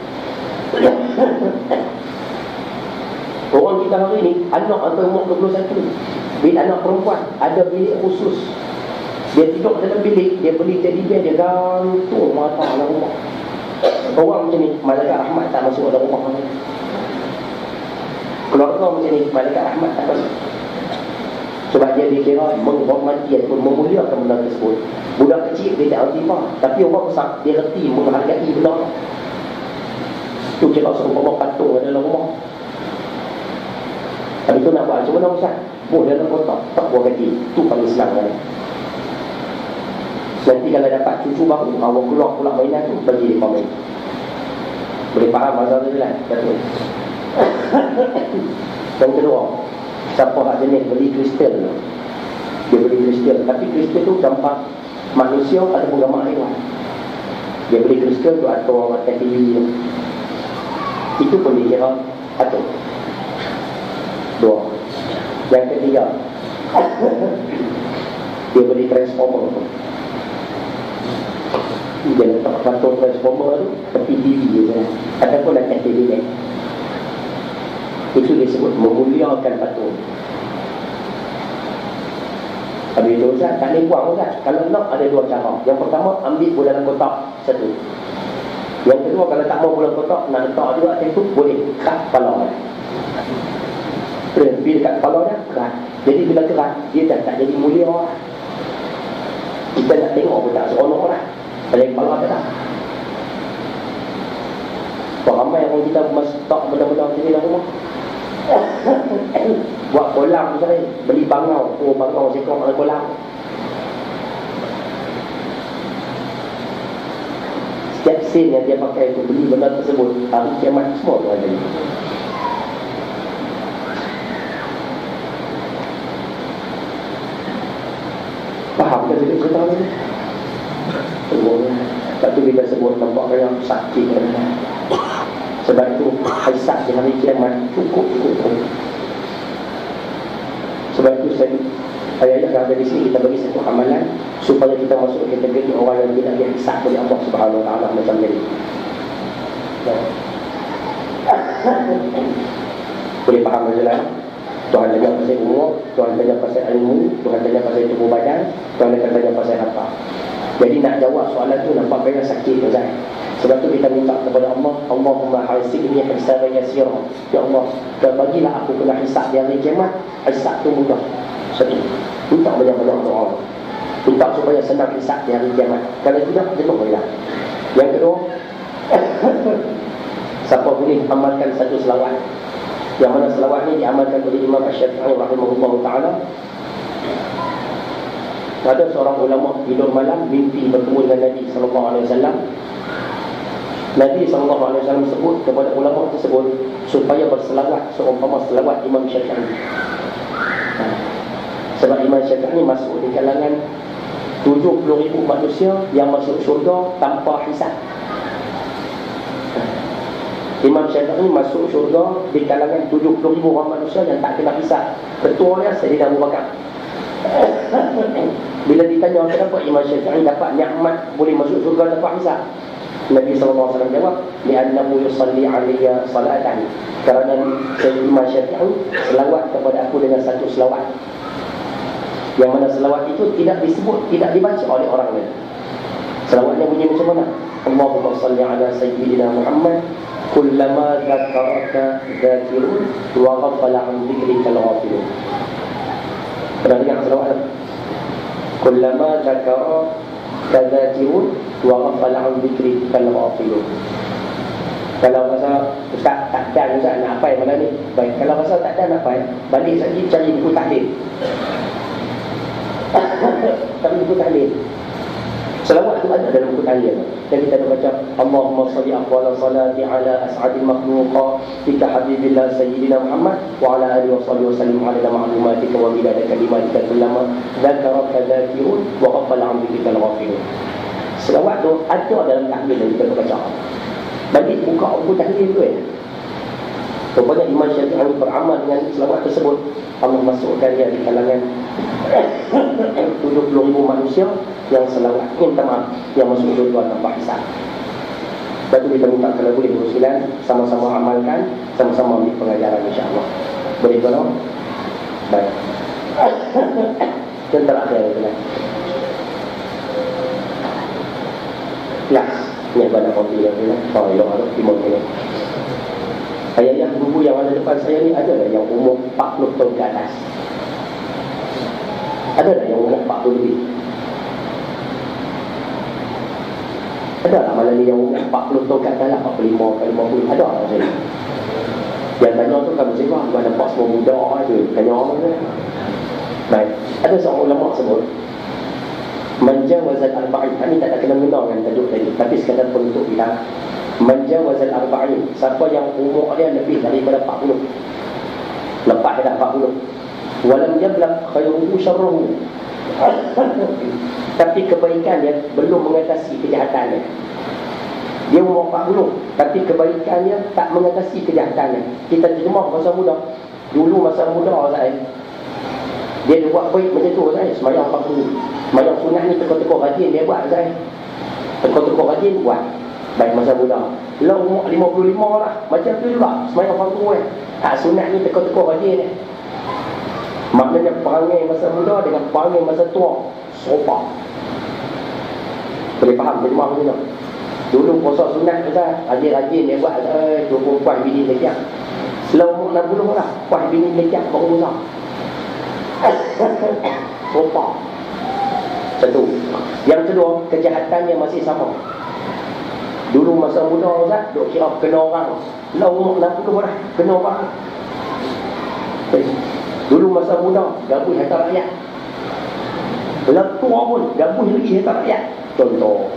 Orang kita hari ni, anak antara umur 21, bila anak perempuan ada bilik khusus, dia tidur dalam bilik, dia beli teddy bear, dia gantung mata dalam rumah. Orang macam ni, malaikat rahmat tak masuk dalam rumah ni. Keluarga macam ni, malaikat rahmat tak masuk. Sebab dia dikira menghormati ataupun memuliakan benda tersebut. Budak kecil dia tak erti apa, tapi orang besar dia erti menghargai benda. Tu kira serupa patung dalam rumah. Tapi tu nak buat macam mana Ustaz? Buat dalam kotak, tak buat kaki. Tu paling senang kan. Nanti kalau dapat cucu baru, awak keluar pula mainan tu, bagi dia main. Boleh faham masalah tu lah. Yang kedua, siapa hak jenis beli kristal tu? Dia beli kristal, tapi kristal tu gambar manusia ataupun gambar haiwan. Dia beli kristal tu atau atas TV tu. Itu pun dikira atom. Dua. Yang ketiga, dia beli transformer tu. Dia letak patung transformer tu tepi TV je, ataupun atas TV ni. Itu disebut memuliakan patung. Habis itu Ustaz, tak boleh buang Ustaz. Kalau nak ada dua cara. Yang pertama, ambil bola dalam kotak, satu. Yang kedua, kalau tak mau bola kotak, nak letak juga atas itu, boleh kerat kepala. Bila dekat kepala dia, kerat. Jadi bila kerat, dia dah tak jadi mulia. Kita nak tengok pun tak seronok lah. Pada kepala dia tak. Ramai orang kita letak benda-benda macam ni dalam rumah. Buat kolam tu tadi, beli bangau. Oh, bangau sekong ada kolam. Setiap sen yang dia pakai untuk beli benda tersebut, hari kiamat semua tu ada. Faham ke cerita ni? Semuanya. Sebab tu kita sebut nampak yang sakit kan. Sebab itu hisab di hari kiamat cukup. Sebab itu ayat-ayat yang ada di sini kita bagi satu amalan supaya kita masuk ke kategori orang yang tidak dihisab oleh Allah Subhanahu Wa Taala macam ni. Boleh faham sajalah. Tuhan tanya pasal umur, Tuhan tanya pasal ilmu, Tuhan tanya pasal tubuh badan, Tuhan tanya pasal harta. Jadi nak jawab soalan tu nampak banyak sakit Ustaz. Sebab tu kita minta kepada Allah, Allahumma hasibni hisaban yasira. Ya Allah, bagilah aku kena hisab di hari kiamat, hisab tu mudah. Sedih. Minta banyak-banyak doa. Minta supaya senang hisab di hari kiamat. Kalau tidak, jenuh lah. Yang kedua, siapa boleh amalkan satu selawat, yang mana selawat ni diamalkan oleh Imam Asy-Syafi'i rahimahullah ta'ala. Ada seorang ulama tidur malam mimpi bertemu dengan Nabi SAW. Nabi SAW sebut kepada ulama tersebut supaya berselawat seumpama selawat Imam Syafi'i. Sebab Imam Syafi'i masuk di kalangan 70,000 manusia yang masuk syurga tanpa hisab. Imam Syafi'i masuk syurga di kalangan 70,000 orang manusia yang tak kena hisab. Ketuanya Sayyidina Abu Bakar. Bila ditanya kenapa Imam Syafi'i dapat nikmat boleh masuk syurga tanpa hisab, Nabi SAW jawab, li'annahu yusalli 'alayya salatan. Kerana Imam Syafi'i selawat kepada aku dengan satu selawat, yang mana selawat itu tidak disebut, tidak dibaca oleh orang lain. Selawatnya bunyi macam mana? Allahumma salli ala sayyidina Muhammad kullama dzakaraka dzakirun wa ghafala an dzikrika al-ghafilun. Pernah dengar selawat itu? Kullama dzakaraka dzakirun wa ghafala an dzikrika al-ghafilun. Kalau rasa ustaz tak ada, ustaz nak apa malam ni? Baik, kalau rasa tak ada nak apa, balik saja cari buku tahlil. Tapi buku tahlil, selawat itu ada dalam buku tahlil. Dan kita ada baca Allahumma salli afdal salati ala as'adil makhluqa bika habibillah sayyidina Muhammad wa ala alihi wa sahbihi wa sallim ala ma'lumatika wa midada kalimatika kullama dzakaraka dzakirun wa ghafala an dzikrika al-ghafilun. Selawat tu ada dalam tahlil yang kita baca. Balik buka buku tahlil tu rupanya Imam Syafi'i beramal dengan selawat tersebut. Allah masukkan dia di kalangan 70,000 manusia yang selawat, minta maaf, yang masuk syurga tanpa hisab. Lepas tu kita minta kalau boleh berusilan, sama-sama amalkan, sama-sama ambil pengajaran insya-Allah. Boleh tolong? Baik. Dan terakhir adalah kelas ni pada kopi yang ni. Oh, ya Allah, terima kasih. Ayah bubu yang ada depan saya ni ada lah yang umur 40 tahun ke atas. Ada lah yang umur 40 lebih. Ada lah malam ni yang umur 40 tahun ke atas lah, 45 ke 50. Ada lah saya. Yang tanya tu kan macam mana, nampak semua muda je. Tanya orang tu. Baik, ada seorang ulama sebut Manjawazal arba'in. Kami tak ada kena guna dengan tajuk tadi, tapi sekadar penutup bilang Manjawazal arba'in, siapa yang umur dia lebih daripada 40, lepas dia dah 40, walam yablagh khairuhu syarruhu, tapi kebaikan dia belum mengatasi kejahatannya. Dia umur 40 tapi kebaikannya tak mengatasi kejahatannya. Kita terjemah masa muda. Dulu masa muda saya, dia buat baik macam tu saya, sembahyang 40, sembahyang sunat ni teko-teko rajin dia buat saya, teko-teko rajin buat baik masa muda. Lah umur 55 lah macam tu juga, sembahyang 40 sunat ni teko-teko rajin Maknanya perangai masa muda dengan perangai masa tua serupa. Boleh faham terjemah macam tu? Dulu puasa sunat kita rajin-rajin dia buat, 20 puan bini lejak. Setelah umur 60 lah, puan bini lejak baru besar. Serupa. Satu. Yang kedua, kejahatannya masih sama. Dulu masa muda Ustaz, duk kira kena orang. Lah umur 60 dah, kena orang. Dulu masa muda, gabung harta rakyat. Lah tua pun, gabung lagi harta rakyat. Contoh.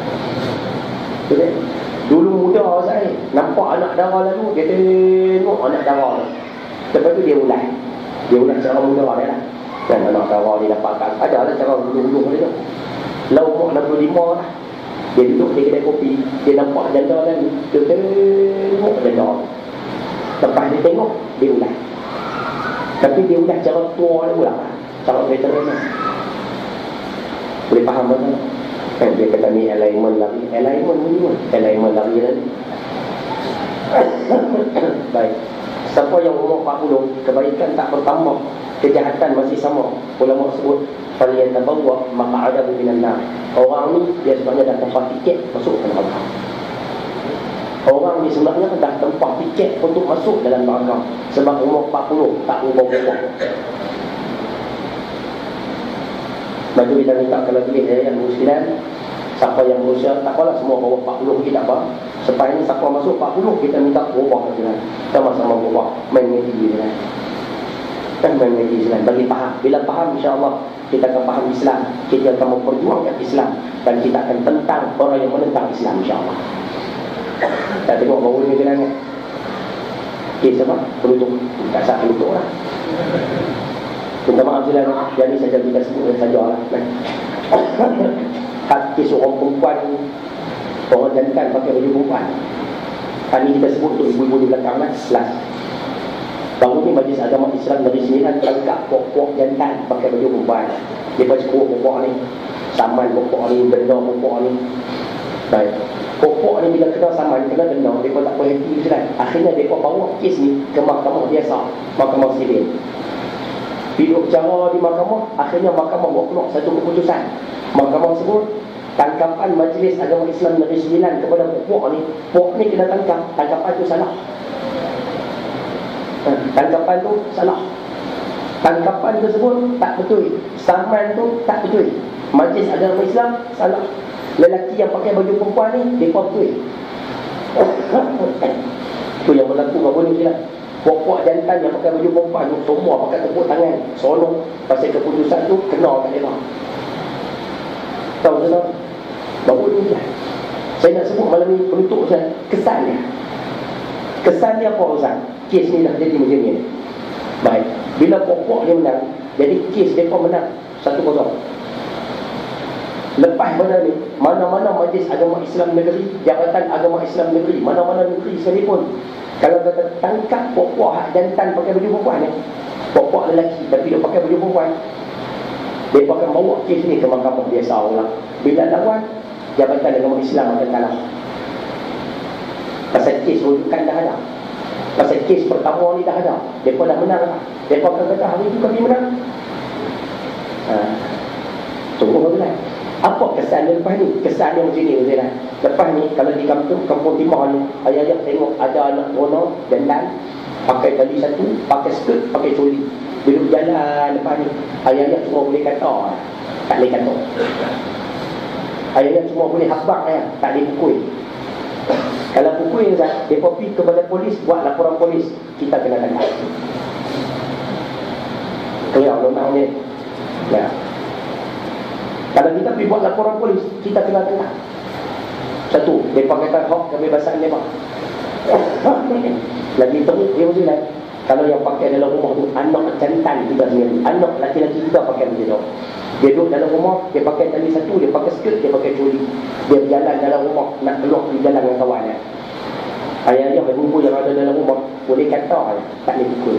Dulu muda saya, nampak anak dara lalu, dia tengok anak dara. Lepas tu dia ulang. Dia ulang cara muda dia lah. Dan anak dara dia dapatkan. Ada lah cara dulu-dulu dia tu. Lah umur 65 lah. Dia duduk di kedai kopi, dia nampak janda lalu, dia tengok janda. Lepas dia tengok, dia ulang. Tapi dia ulang cara tua dia ulang lah. Cara veteran lah. Boleh faham betul? Kan dia kata ni alignment lari. Alignment ni pun alignment lari tadi. Baik. Siapa yang umur 40, kebaikan tak bertambah, kejahatan masih sama, ulama sebut falyatabawwa maq'adahu minan nar. Orang ni dia sebenarnya dah tempat tiket masuk ke neraka. Orang ni sebenarnya dah tempat tiket untuk masuk dalam neraka. Sebab umur 40 tak ubah-ubah. Lepas tu kita minta kalau duit yang musliman, siapa yang berusia, tak apalah semua bawa 40 kita tak apa. Setelah ini siapa masuk 40, kita minta berubah lagi lah. Sama-sama berubah, main mengerti lah. Kan main mengerti Islam, bagi faham. Bila faham, insyaAllah kita akan faham Islam, kita akan memperjuangkan Islam, dan kita akan tentang orang yang menentang Islam, insyaAllah. Tak tengok bau ni kena kan? Okey, siapa? Penutup. Tak sah penutup lah. Minta maaf sila, jadi saja kita sebut saja lah. Hati seorang perempuan, orang jantan pakai baju perempuan. Tadi kita sebut tu ibu-ibu di belakang lah, last. Baru ni Majlis Agama Islam dari Sembilan tangkap pokok jantan pakai baju perempuan. Dia pun sepuluh pokok ni, saman pokok ni, benda pokok ni. Baik, pokok ni bila kena saman, kena benda, dia pun tak boleh happy kan. Akhirnya dia pun bawa kes ni ke mahkamah biasa, mahkamah sivil. Duduk cara di mahkamah, akhirnya mahkamah buat keluar satu keputusan. Mahkamah sebut tangkapan Majlis Agama Islam Negeri Sembilan kepada pokok ni kena tangkap. Tangkapan tu salah. Tangkapan tu salah. Tangkapan tersebut tak betul. Saman tu tak betul. Majlis Agama Islam salah. Lelaki yang pakai baju perempuan ni, dia betul. Itu yang berlaku kat boleh lah. Pokok jantan yang pakai baju perempuan tu semua pakai tepuk tangan, sonok pasal keputusan tu kena kat dia. Tahu tak? Baru ni lah. Saya nak sebut malam ni penutup saya kesan dia. Kesan dia apa Ustaz? Kes ni dah jadi macam ni. Baik. Bila pokok dia menang, jadi kes dia pun menang 1-0. Lepas benda ni, mana-mana Majlis Agama Islam Negeri, Jabatan Agama Islam Negeri, mana-mana negeri sekalipun, kalau kata tangkap pokok hak jantan pakai baju perempuan ni, pokok lelaki tapi dia pakai baju perempuan, dia akan bawa kes ni ke mahkamah biasa orang. Bila lawan, Jabatan Agama Islam akan kalah. Pasal kes rujukan dah ada. Pasal kes pertama ni dah ada. Mereka dah menang lah. Mereka akan kata hari itu kami menang. Tunggu lah. Apa kesan dia lepas ni? Kesan dia macam ni Ustaz. Lepas ni kalau di kampung timur ni, ayah-ayah tengok ada anak rono jantan pakai tali satu, pakai skirt, pakai coli, duduk jalan lepas ni, ayah-ayah semua boleh kata, tak boleh kata. Ayah-ayah semua boleh habak ya, tak boleh pukul. Kalau pukul Ustaz, dia pergi kepada polis, buat laporan polis, kita kena tangkap. Keluar undang ni. Ya. Kalau kita pergi buat laporan polis, kita kena tangkap. Satu, mereka kata hak kebebasan mereka. Lagi teruk dia mesti lah. Kalau yang pakai dalam rumah tu anak jantan kita sendiri, anak laki-laki kita pakai macam tu. Dia duduk dalam rumah, dia pakai tali satu, dia pakai skirt, dia pakai coli. Dia berjalan dalam rumah, nak keluar pergi jalan dengan kawannya. Ayah-ayah ibu yang ada dalam rumah boleh kata tak boleh pukul.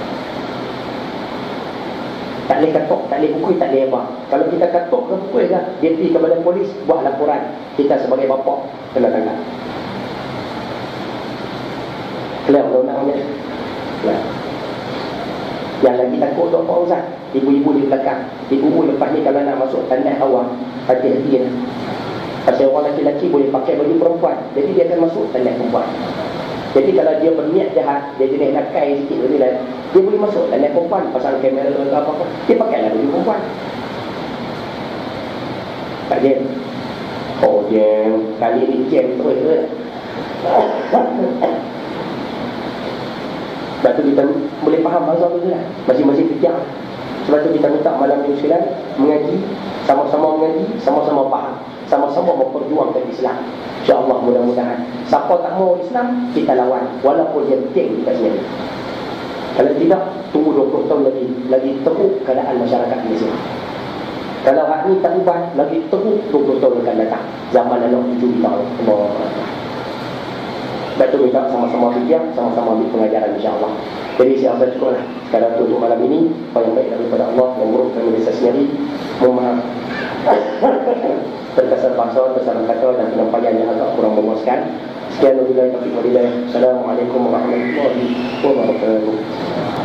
Tak boleh katok, tak boleh pukul, tak boleh apa. Kalau kita katok ke pukul lah, dia pergi kepada polis, buat laporan. Kita sebagai bapa kena tangkap. Clear undang-undangnya. Clear. Yang lagi takut tu apa Ustaz? Ibu-ibu di belakang. Ibu-ibu lepas ni kalau nak masuk tandas awam, hati-hati lah. Pasal orang lelaki boleh pakai baju perempuan, jadi dia akan masuk tandas perempuan. Jadi kalau dia berniat jahat, dia jenis nakai sikit tadi lah, dia boleh masuk tandas perempuan, pasang kamera atau apa-apa, dia pakailah baju perempuan. Tak jam. Oh jam, kali ni jam terus ke? Sebab tu kita boleh faham bahasa tu lah. Masing-masing fikir. Sebab tu kita minta malam ni sekalian mengaji, sama-sama mengaji, sama-sama faham, sama-sama memperjuangkan Islam. InsyaAllah mudah-mudahan. Siapa tak mau Islam, kita lawan. Walaupun dia geng kita sendiri. Kalau tidak, tunggu 20 tahun lagi teruk keadaan masyarakat di sini. Kalau hak ni tak ubah, lagi teruk 20 tahun akan datang. Zaman anak 7 tahun. Sebab tu minta sama-sama fikir, sama-sama ambil pengajaran insyaAllah. Jadi saya rasa cukup lah sekarang untuk malam ini. Apa yang baik daripada Allah, yang buruk daripada saya sendiri. Mohon maaf terkesan bahasa, kesalahan kata dan penyampaian yang agak kurang memuaskan. Sekian wabillahi taufiq walhidayah. Assalamualaikum warahmatullahi wabarakatuh.